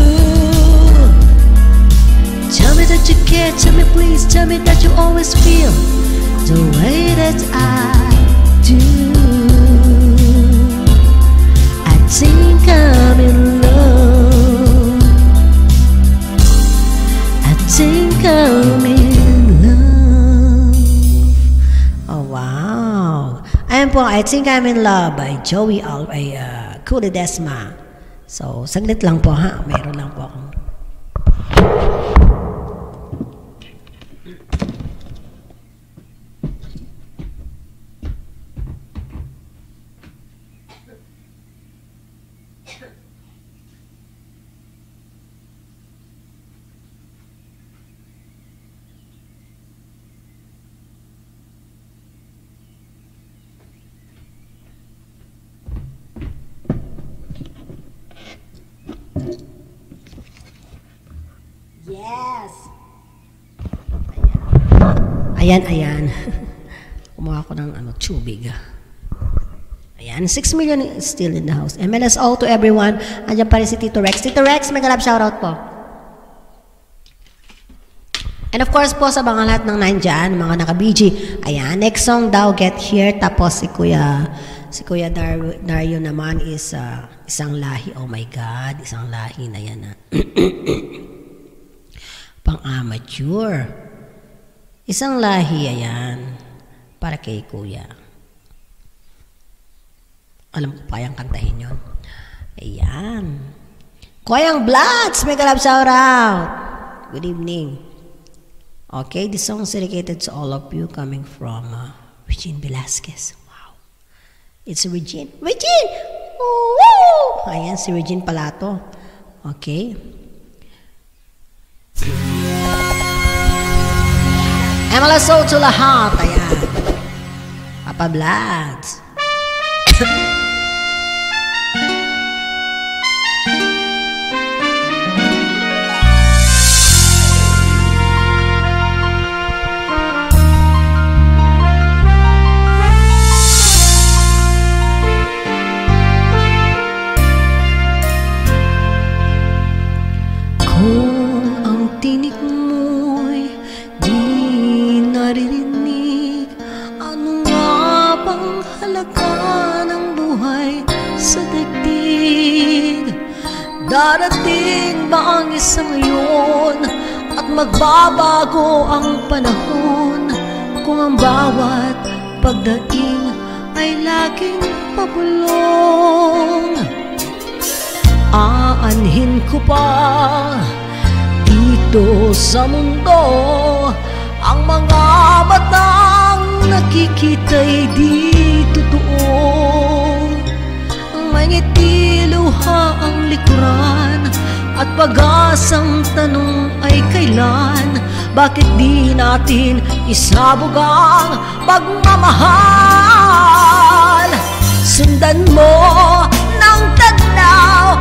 Tell me that you care, tell me please, tell me that you always feel the way that I do. I think I'm in love. I think I'm in love. Oh wow. Ayan po, I Think I'm in Love by Joey Cool Ledesma. So, saglit lang po ha. Mayroon lang po akong yes. Ayan. Kumuha ko ng tubig. Ayan, 6 million is still in the house. MLSO to everyone. Andiyan pa rin si Tito Rex. Tito Rex, may galap shoutout po. And of course po sa mga lahat ng nandyan, mga naka-BG. Ayan, next song daw, Get Here. Tapos si Kuya Dario naman is isang lahi. Oh my God, isang lahi na yan. Pang-amateur. Isang lahi, ayan. Para kay Kuya. Alam ko pa yung kantahin yun. Ayan. Kuyang Bloods, may galap shoutout. Good evening. Okay, this song is dedicated to all of you coming from Regine Velasquez. Wow. It's Regine. Regine! Woo! Ayan, si Regine Palato. Okay. MLSO to lahat. Ayan. Papa Bloods. Kung ang tinig mo'y di naririnig, ano nga bang halaga ng buhay sa daigdig? Darating ba ang isang yun at magbabago ang panahon? Kung ang bawat pagdaing ay laging pabulong, aanhin ko pa dito sa mundo ang mga batang nakikita'y di totoo. May ngiti, luha ang likuran at pag-asang tanong ay kailan? Bakit di natin isabog ang pagmamahal? Sundan mo ng taglaw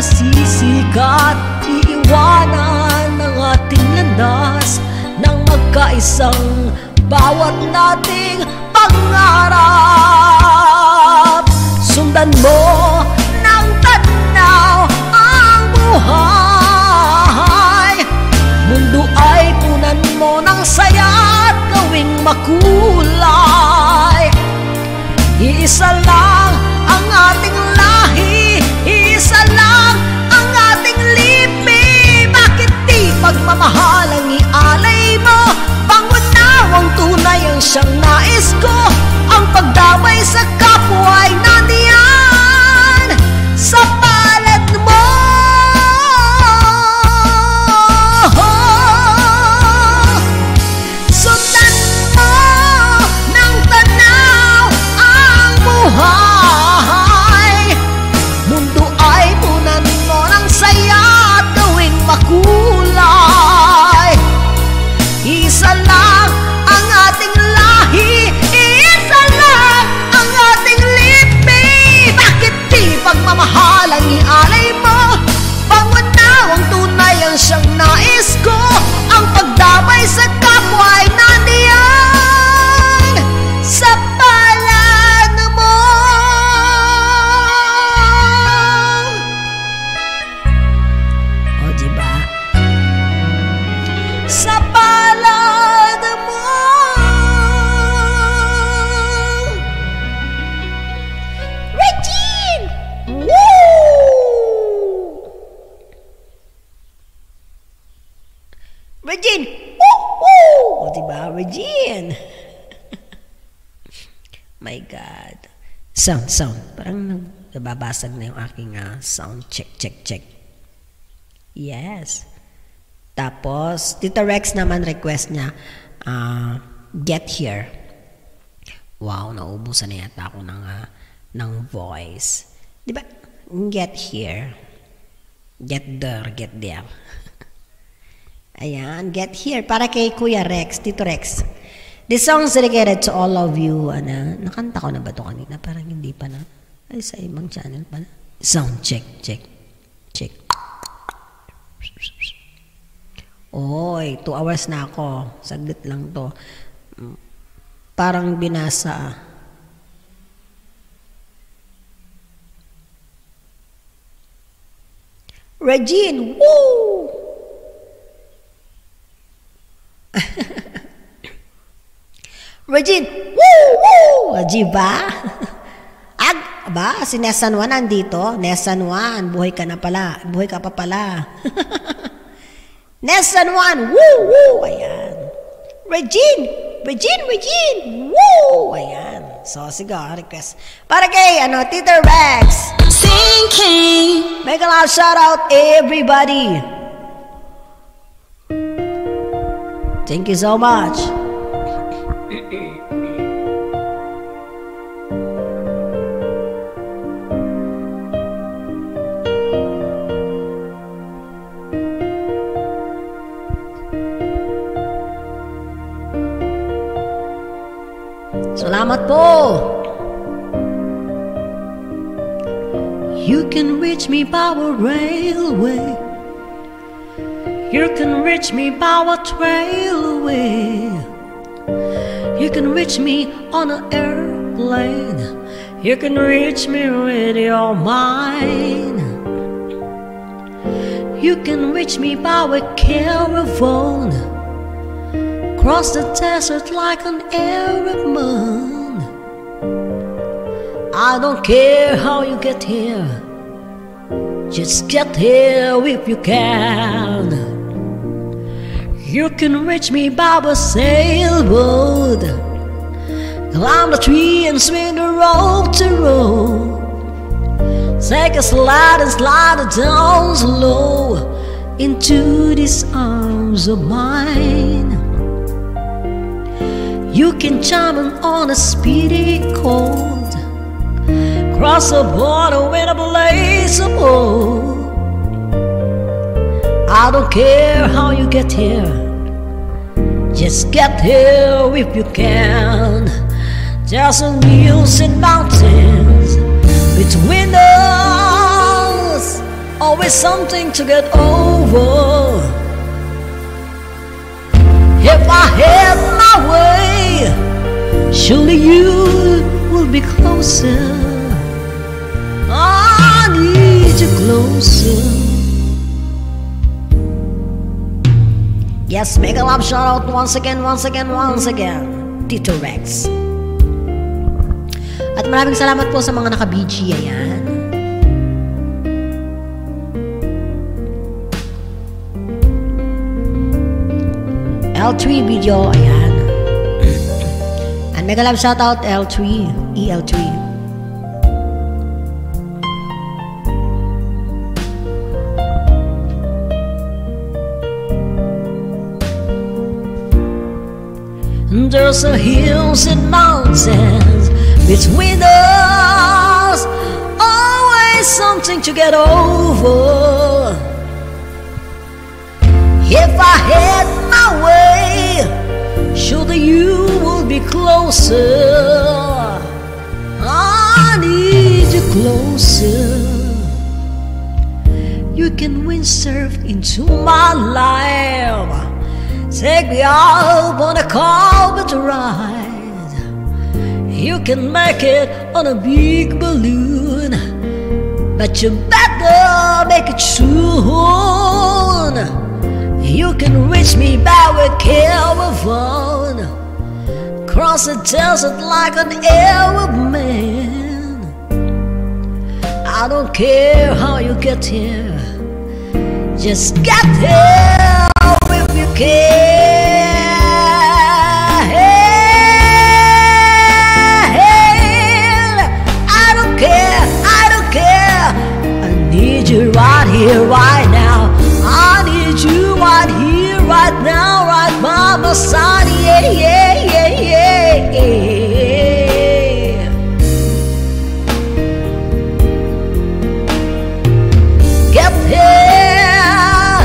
nasisikat, iiwanan ang ating landas ng magkaisang bawat nating pangarap. Sundan mo ng tanaw ang buhay, mundo ay punan mo ng saya at gawing makulay. Iisa lang ang ating lahi, iisa lang ang ating lipi. Bakit di pagmamahal ang ialay mo? Pangunawang tunay ang siyang nais ko. Ang pagdamay sa kapwa ay nandiyan sa palad mo. Sundan mo ng tanaw ang buhay, mundo ay punan mo ng saya at gawing makulay. Isa lang ang ating lahi, isa lang ang ating lipi. Bakit di pagmamahal ang ialay mo? Pangunawang tunay ang siyang nais ko. Ang pagdamay sa kapwa ay nandiyan sa palad mo. O diba? Sa palad mo. Regine! Woo! Regine! Woo! O diba? Regine! My God. Sound. Parang nababasag na yung aking sound. Check. Yes. Tapos, Tita Rex naman request niya, Get Here. Wow, naubusan na yata ako ng voice. Di ba? Get here. Get there. Ayan, Get Here. Para kay Kuya Rex, Tito Rex. This song is dedicated to all of you. Nakanta ko na ba ito kanina? Parang hindi pa na. Ay, sa ibang channel pa na. Sound check. Oy, 2 hours na ako. Saglit lang to. Parang binasa. Regine, woo! Regine, woo! Diba? Aba, si Nesan Juan nandito. Nesan Juan, buhay ka pa pala. Nesan Juan, woo! Ayan. Regine, woo! Ayan. So, sige, request. Para kay, Tita Rex. Thinking. Make a loud shout out, everybody. Thank you so much. Salamat po. You can reach me by a railway. You can reach me by a trailway. You can reach me on an airplane. You can reach me with your mind. You can reach me by a caravan. Cross the desert like an Arab moon. I don't care how you get here, just get here if you can. You can reach me by a sailboat. Climb the tree and swing the rope to rope. Take a slide and slide it down slow into these arms of mine. You can jump on a speedy colt, cross the border with a blaze of hope. I don't care how you get here, just get here if you can. There's some hills and mountains between us. always something to get over. If I had my way, surely you will be closer. I need you closer. Yes, make a love shout out once again, Tito Rex. At maraming salamat po sa mga naka-BG, ayan. L3 video, ayan. And mega love shout out L3, EL3. There's a hills and mountains between us, always something to get over. If I had my way, surely you would be closer. I need you closer. You can windsurf into my life, take me out on a carpet ride. You can make it on a big balloon, but you better make it soon. You can reach me by a caravan, cross the desert like an Arab man. I don't care how you get here, just get here if you can. I don't care, I need you right here, right now. I need you right here, right now, right by my side. Yeah, yeah, yeah, yeah, yeah. Get here.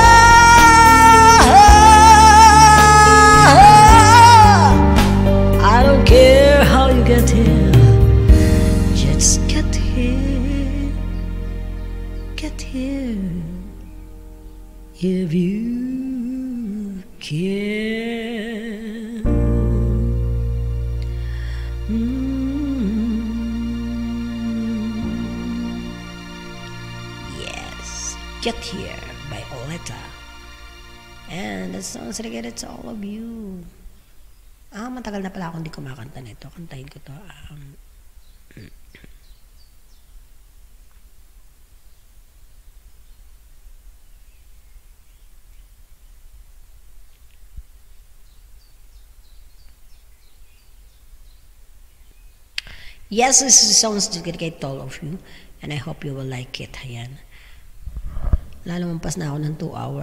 I don't care how you get here, just get here. Get here. If you can. Yes, Get Here by Oleta. And that song is dedicated to all of you. Matagal na pala akong hindi kumakanta nito. Kantahin ko to. Yes, this song is dedicated to all of you, and I hope you will like it. Ayan. Lalumampas na ako ng 2 hours.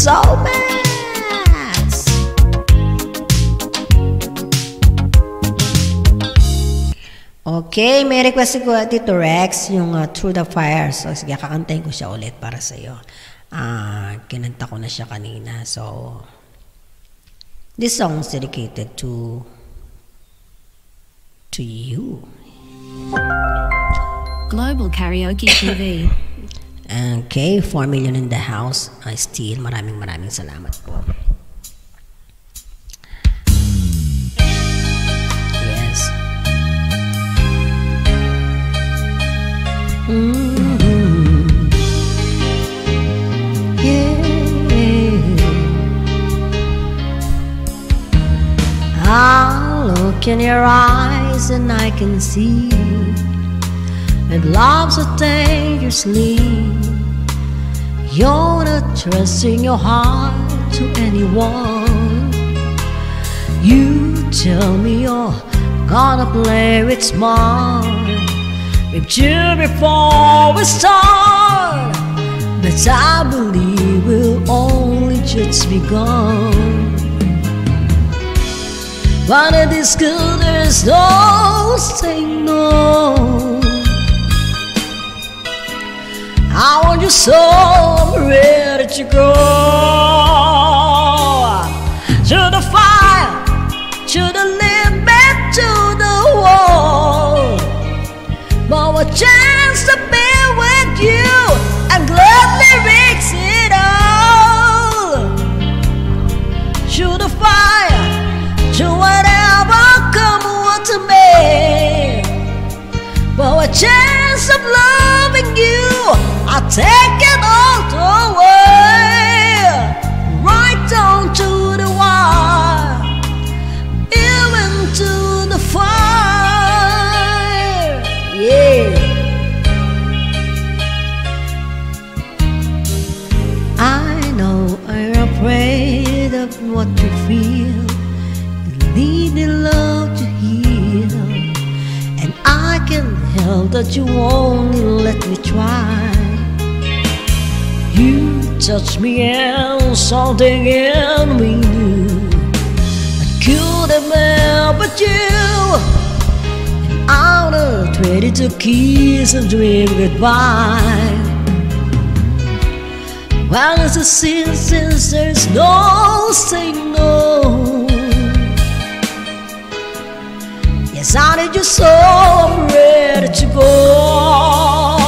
Soulmates. Okay, may request ko Tito Rex, yung Through the Fire. So, sige, kakantahin ko siya ulit para sa'yo. Kinanta ko na siya kanina. So, this song is dedicated to you. Global Karaoke TV. Okay, 4 million in the house. Still, maraming salamat po. Yes. Yeah. I look in your eyes and I can see that love's so dangerously. You're not trusting your heart to anyone. You tell me you're gonna play it smart with you before we start, but I believe we'll only just begun. But in this girl there's no saying no. I want you so I'm ready to go to the fire, to the limit, to the wall. But a chance to be with you and gladly risk it all. To the fire, to whatever come what to me. But a chance of loving you, I'll take it all the way, right down to the wire, even to the fire. Yeah. I know you're afraid of what you feel. You need the love to heal, and I can help that you won't let me try. You touch me and something in me new. I couldn't help but you, and I'm not ready to kiss and dream goodbye. Well, it's a sin since there's no saying no. Yes, I need you so I'm ready to go.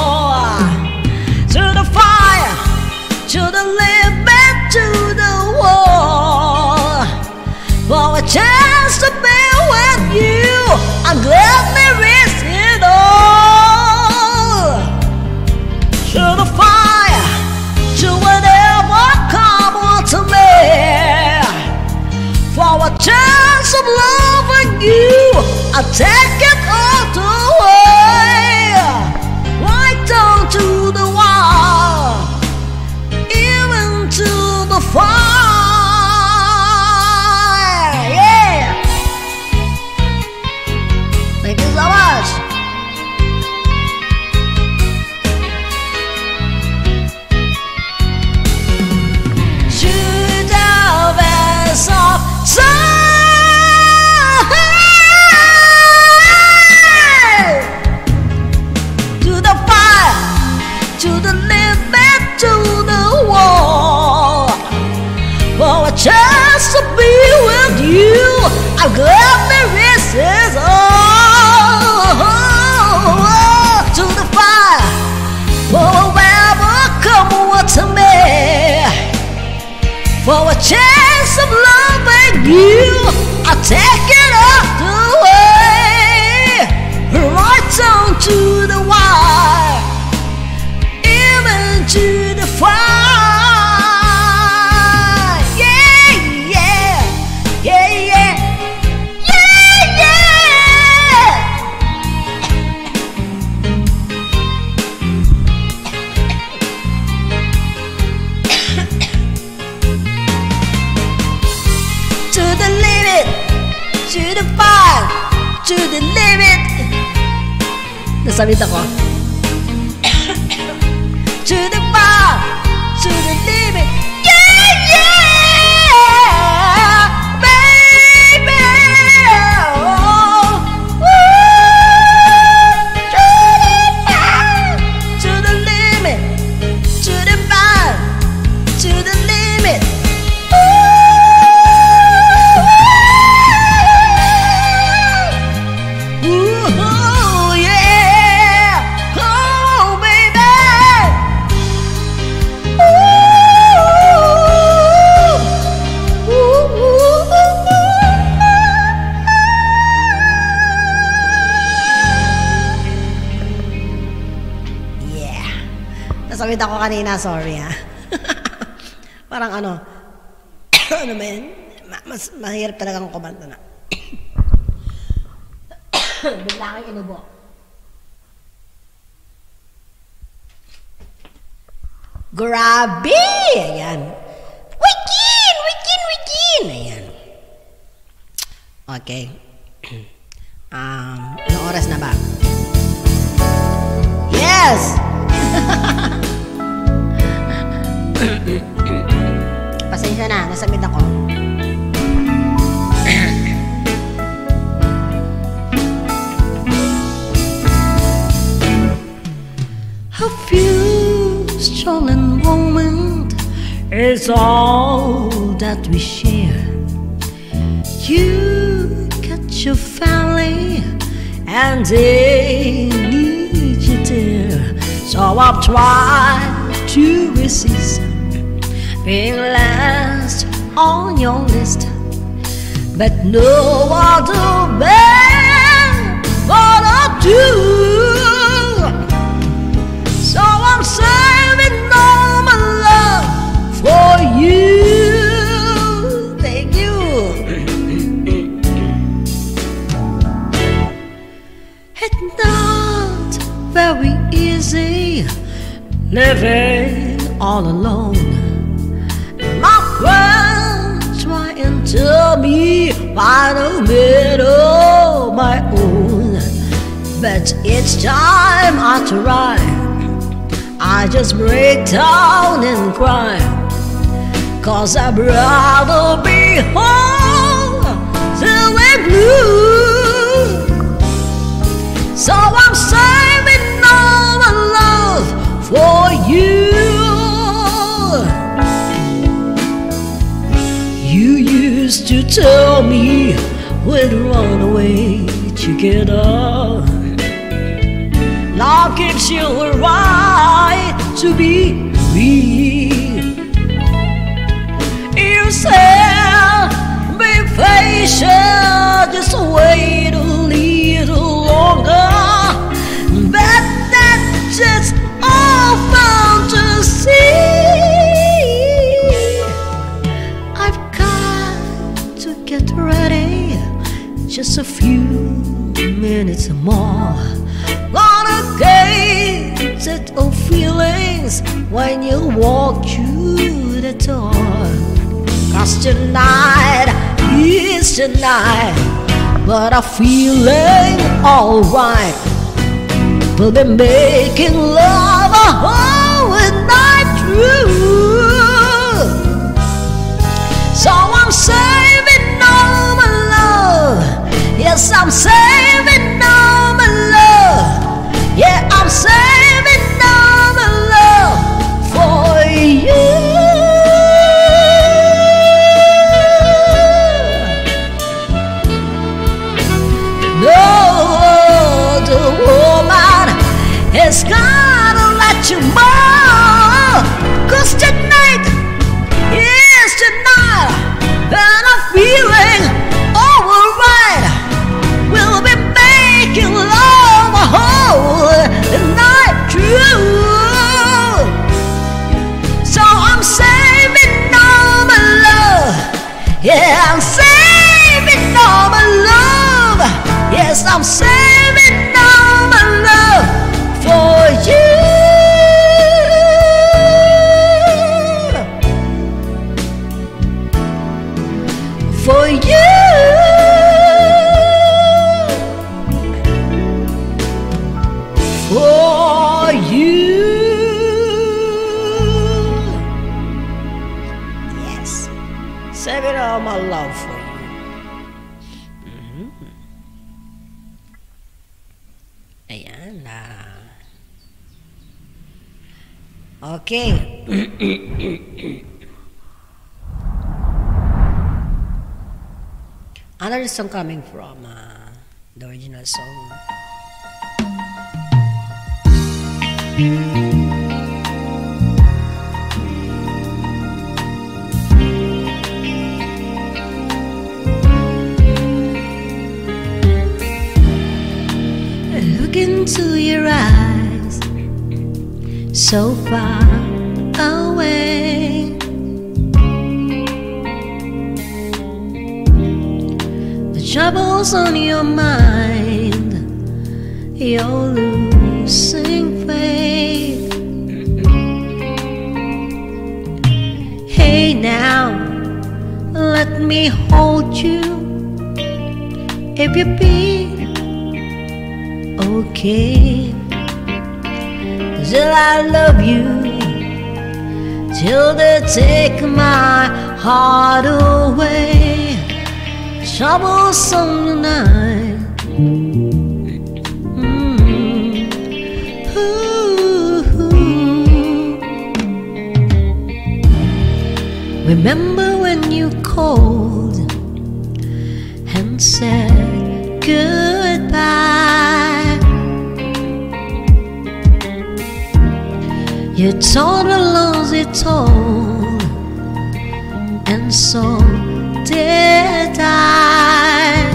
To the limit, to the wall. For a chance to be with you, I'm gladly risk it all. To the fire, to whatever come to me. For a chance of loving you, I'll take it all the way, right down to the wall, to the fire. Yeah. Thank you so much. Shoot out as of to the fire, to the limit, to the wall. For a chance to be with you, I'm gladly risk it all. To the fire, for whoever come what to me. For a chance of loving you, I'll take it all the way, right down to the wire, even to the fire. To the fire, to the limit. Nasabit ako. To the fire, to the limit. Yeah, yeah. Nasamid ako kanina, sorry ha. Parang ano ba yun? Mahirap talagang kumanta na. Bigla kang inubo. Grabe! Ayan. Wikin! Ayan. Okay. Anong oras na ba? Yes! Pasensya na, nasamid ako. A few stolen moments is all that we share. You got your family and they need you there. So I've tried to resist being last on your list, but no other man but I do. So I'm saving all my love for you. Thank you. It's not very easy living all alone. My friends try and tell me I don't middle my own, but each time I try, I just break down and cry, 'cause I'd rather be whole than blue. So I'm saving all my love for you. You used to tell me we'd run away together. Love gives you a right to be free. You said be patient, just wait a little longer, but that's just all fantasy. I've got to get ready, just a few minutes more. Gonna get set of feelings when you walk through the door. 'Cause tonight is the night, but I'm feeling alright. We'll be making love a whole night through. So I'm saving all my love. Yes, I'm saving all my love. Yeah, I'm saving all my love for you. No other woman has gotta let you know, 'cause tonight is tonight, and I'm feeling alright. We'll be making love a whole night through. So I'm saving all my love. Yeah, I'm saving all my love. Yes, I'm saving all my love for you. For you. For you. Yes. Saving all my love for you. Ayan na. Okay. Another song coming from the original song. Look into your eyes, so far away. The troubles on your mind, you're losing faith. Hey now, let me hold you. If you be okay, till I love you, till they take my heart away. Troubles on the night. Remember when you called and said goodbye? You told the loves you told, and so did I.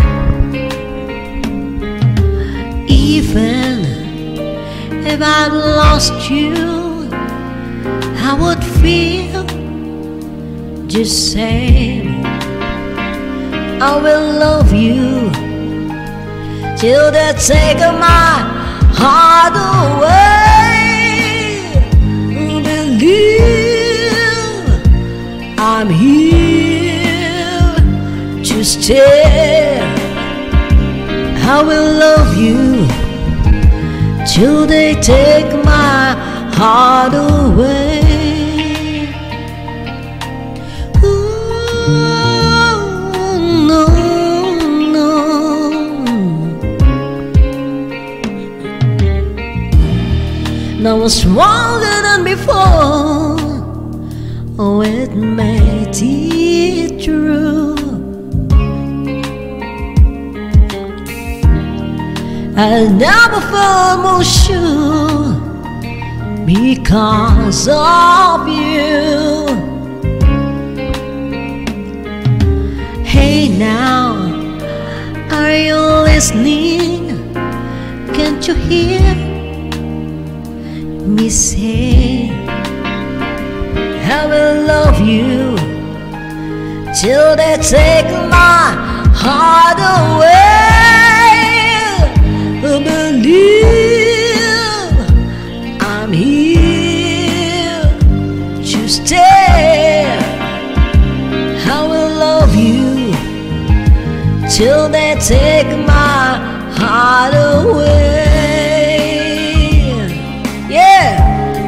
Even if I'd lost you, I would feel just same. I will love you till they take my heart away. Believe I'm here to stay. I will love you till they take my heart away. Now I'm stronger than before. Oh, it made it true. I'll never feel more sure because of you. Hey now, are you listening? Can't you hear me say I will love you till they take my heart away. Believe I'm here to stay. I will love you till they take my heart away. Yeah.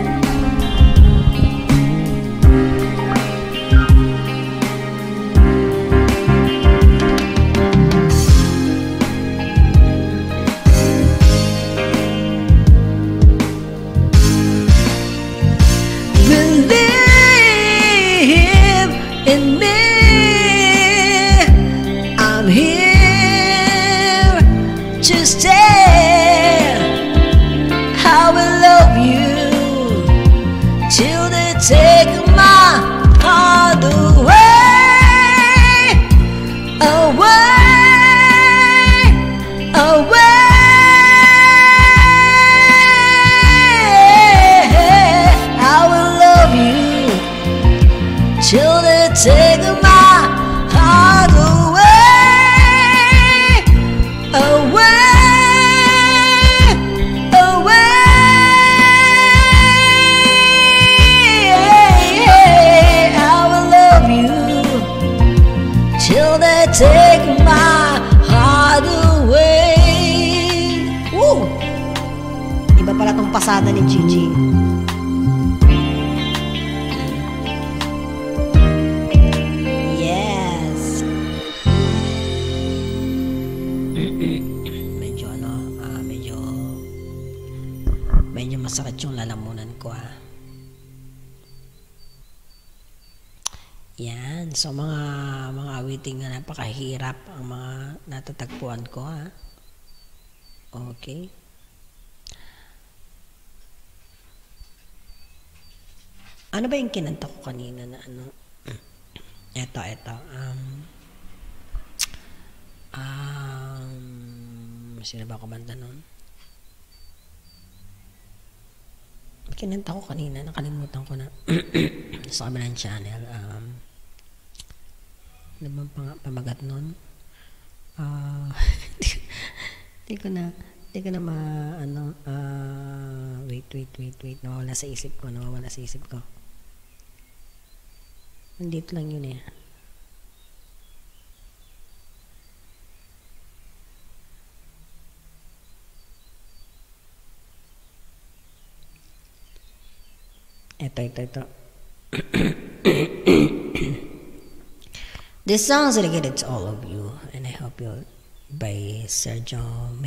Believe in me. I'm here to stay. I will love you till they take my heart away, away, away. I will love you till they take my heart away, away. Take my heart away. Woo! Iba pala tong pasada ni Gigi. Yes. Medyo medyo masakit yung lalamunan ko Yan. So, mga awiting na napakahirap ang mga natatagpuan ko, Okay. Ano ba yung kinanta ko kanina na ano? Eto. Sino ba kumanta nun? Kinanta ko kanina, nakalimutan ko na sa kabilang channel. Ano bang pamagat nun? Hindi ko na wait, nawawala sa isip ko. Nandito lang yun eh. Ito. This song is dedicated to all of you, and I hope you by Sergio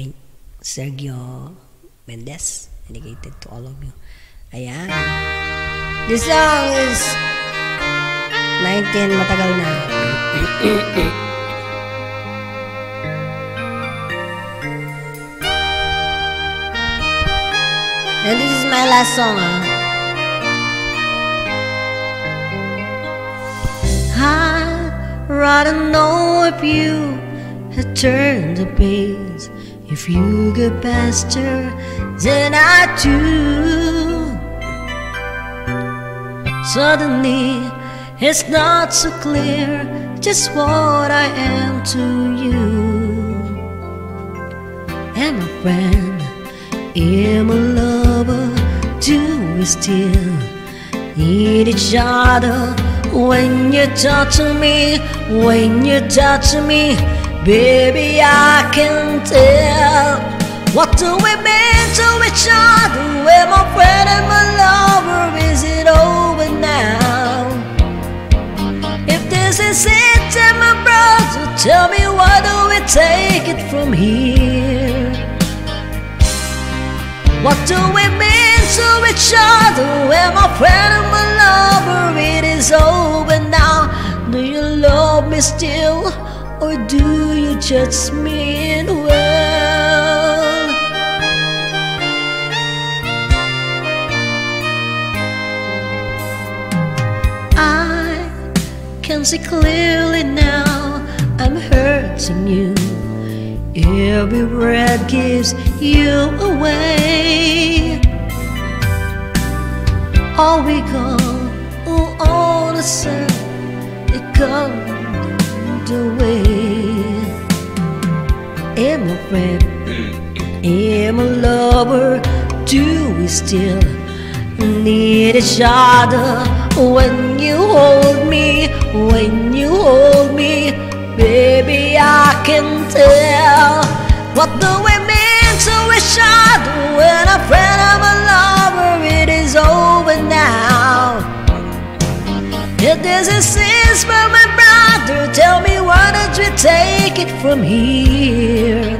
Mendes, dedicated to all of you. Ayan. This song is 19, matagal na. And this is my last song, I'd rather know if you had turned the page, if you get faster than I do. Suddenly, it's not so clear just what I am to you. Am a friend, am a lover, do we still need each other? When you talk to me, baby, I can tell. What do we mean to each other? We're my friend and my lover. Is it over now? If this is it, then my brother, tell me, why do we take it from here? What do we mean to each other? We're my friend and my lover. It is over now. Do you love me still, or do you just mean well? I can see clearly now I'm hurting you. Every breath gives you away. All we go on a side, it comes away. Am a friend, am a lover, do we still need each other? When you hold me, baby, I can tell. What do we mean to each other? When a friend and a lover, it is over now. If this is it for my brother, tell me, why don't we take it from here?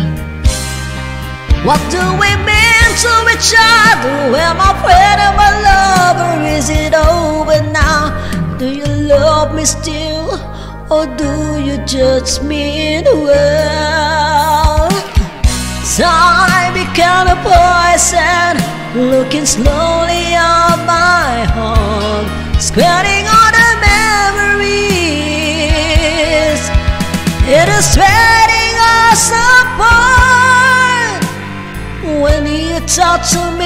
What do we mean to each other? Well, my friend and my lover, is it over now? Do you love me still, or do you just mean well? Time became a poison, looking slowly on my heart, squirting all the memories. It is spreading us apart. When you talk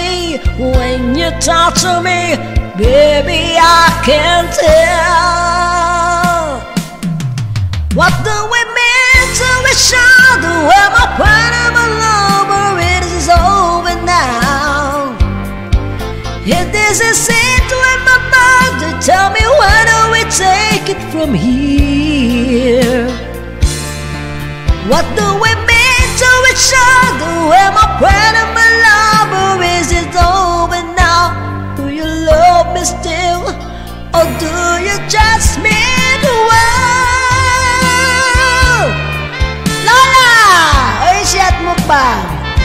to me, baby, I can tell. What do we mean to each other? Well, my friend and my lover, it is over now. If this is it with my mother, tell me, why do we take it from here? What do we mean to each other? Well, my friend and my lover, is it over now? Do you love me still, or do you just mean well? Lola! Oy, shit mo pa!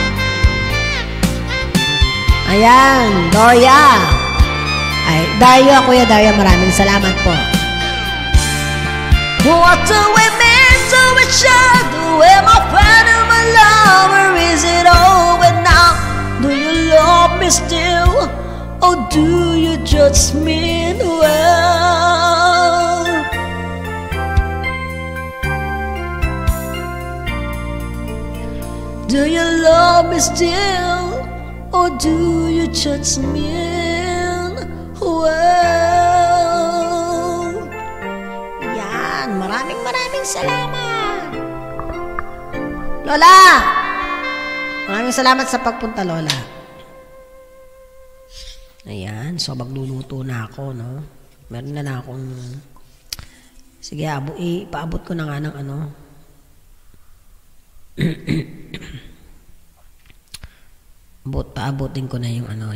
Ayan, Doria. Ay, Dayo, Kuya Dayo, maraming salamat po. What do we mean to each other? Well, my friend and my lover, is it over now? Do you love me still, or do you just mean well? Do you love me still, or do you judge me well? Yan, maraming salamat. Lola! Maraming salamat sa pagpunta, Lola. Ayan, so magluluto na ako, no? Meron na akong... Sige, ipaabot ko na nga ng ano. Paabutin ko na yung ano,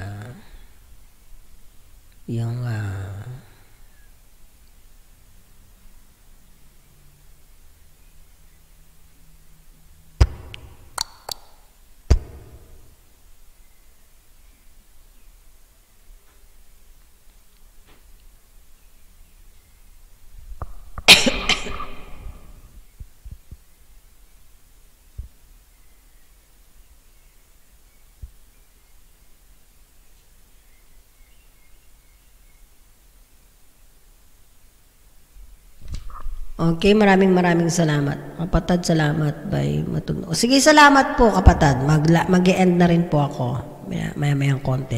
Okay, maraming salamat. Kapatad, salamat. Bye. Sige, salamat po, kapatad. Mag-e-end na rin po ako. Maya-mayang konti.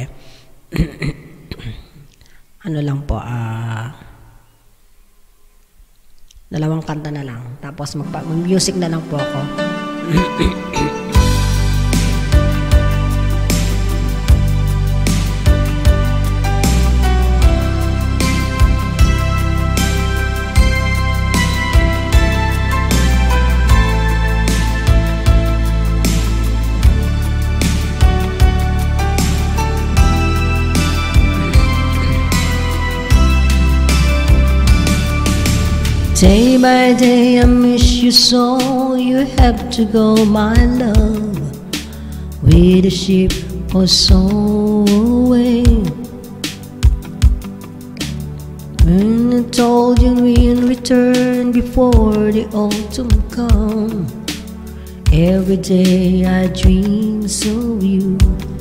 Ano lang po, 2 kanta na lang. Tapos mag-music na lang po ako. Day by day I miss you so, you have to go my love, with a ship or so away. When I told you we'll return before the autumn come, every day I dream of you.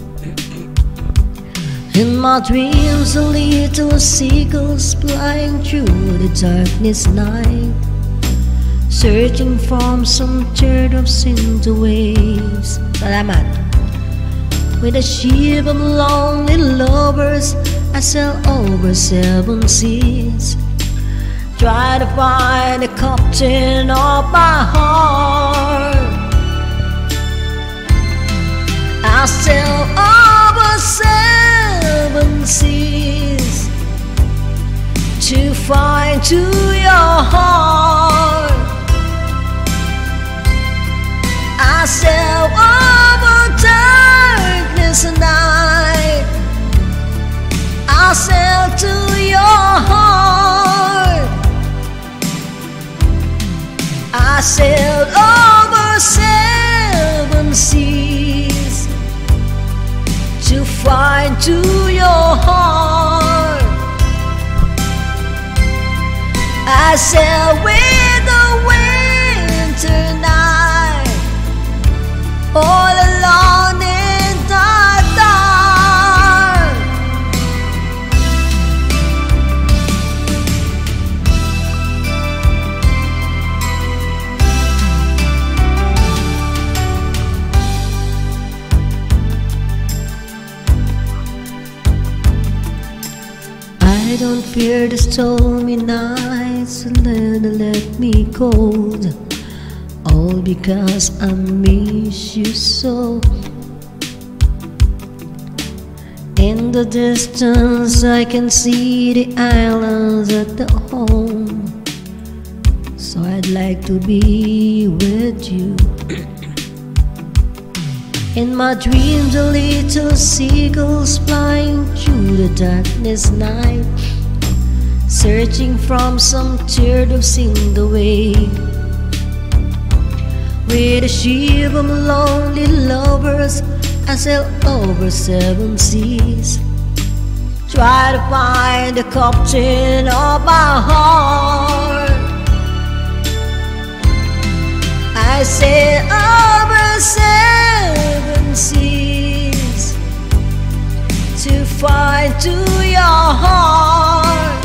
In my dreams, a little seagulls flying through the darkness night, searching for some teardrops in the waves. Salamat. With a ship of lonely lovers, I sail over 7 seas, try to find the captain of my heart. I sail over 7 seas to find to your heart. I sail over darkness night, I sail to your heart. I sailed over 7 seas to find to your heart. I sail with the winter night, all alone in the dark. I don't fear the stormy nights, let me cold, all because I miss you so. In the distance I can see the islands at the home, so I'd like to be with you. In my dreams, a little seagulls flying through the darkness night, searching from some teardrops in the wave. With a ship of lonely lovers, I sail over 7 seas, try to find the captain of my heart. I sail over 7 seas to find to your heart.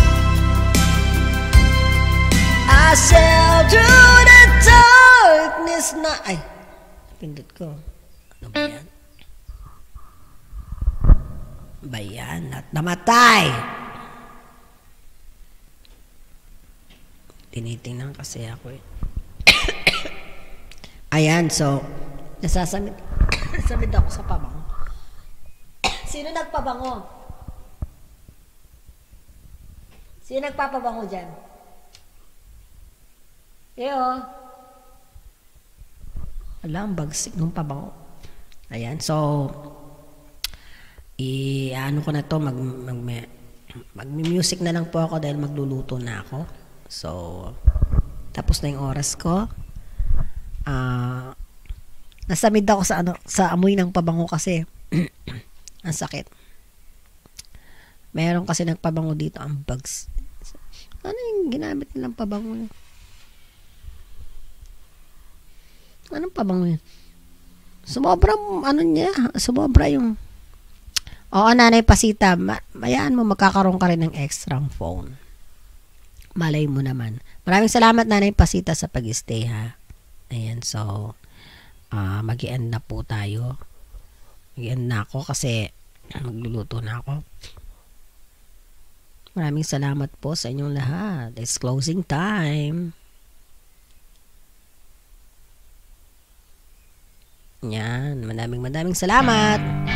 I sail through the darkness night. Ay, pindot ko. Ano ba yan? Bayan at namatay. Tinitingnan kasi ako eh. Ayan, so, nasasamid samid ako sa pabango. Sino nagpabango? Sino nagpapabango dyan? Alam, bagsik nung pabango. Ayan, so, ano ko na to, mag-music na lang po ako dahil magluluto na ako. So, tapos na yung oras ko. Nasamid ako sa amoy ng pabango kasi ang sakit. Meron kasi nagpabango dito ang bugs. Ano yung ginamit nilang pabango yun? Anong pabango yun? Sumobra yung Oo, Nanay Pasita, mayaan mo magkakaroon ka rin ng extra phone. Malay mo naman. Maraming salamat, Nanay Pasita, sa pag-stay, ha. Ayan, so, mag-i-end na po tayo. Mag-i-end na ako kasi magluluto na ako. Maraming salamat po sa inyong lahat. It's closing time. Yan, maraming salamat.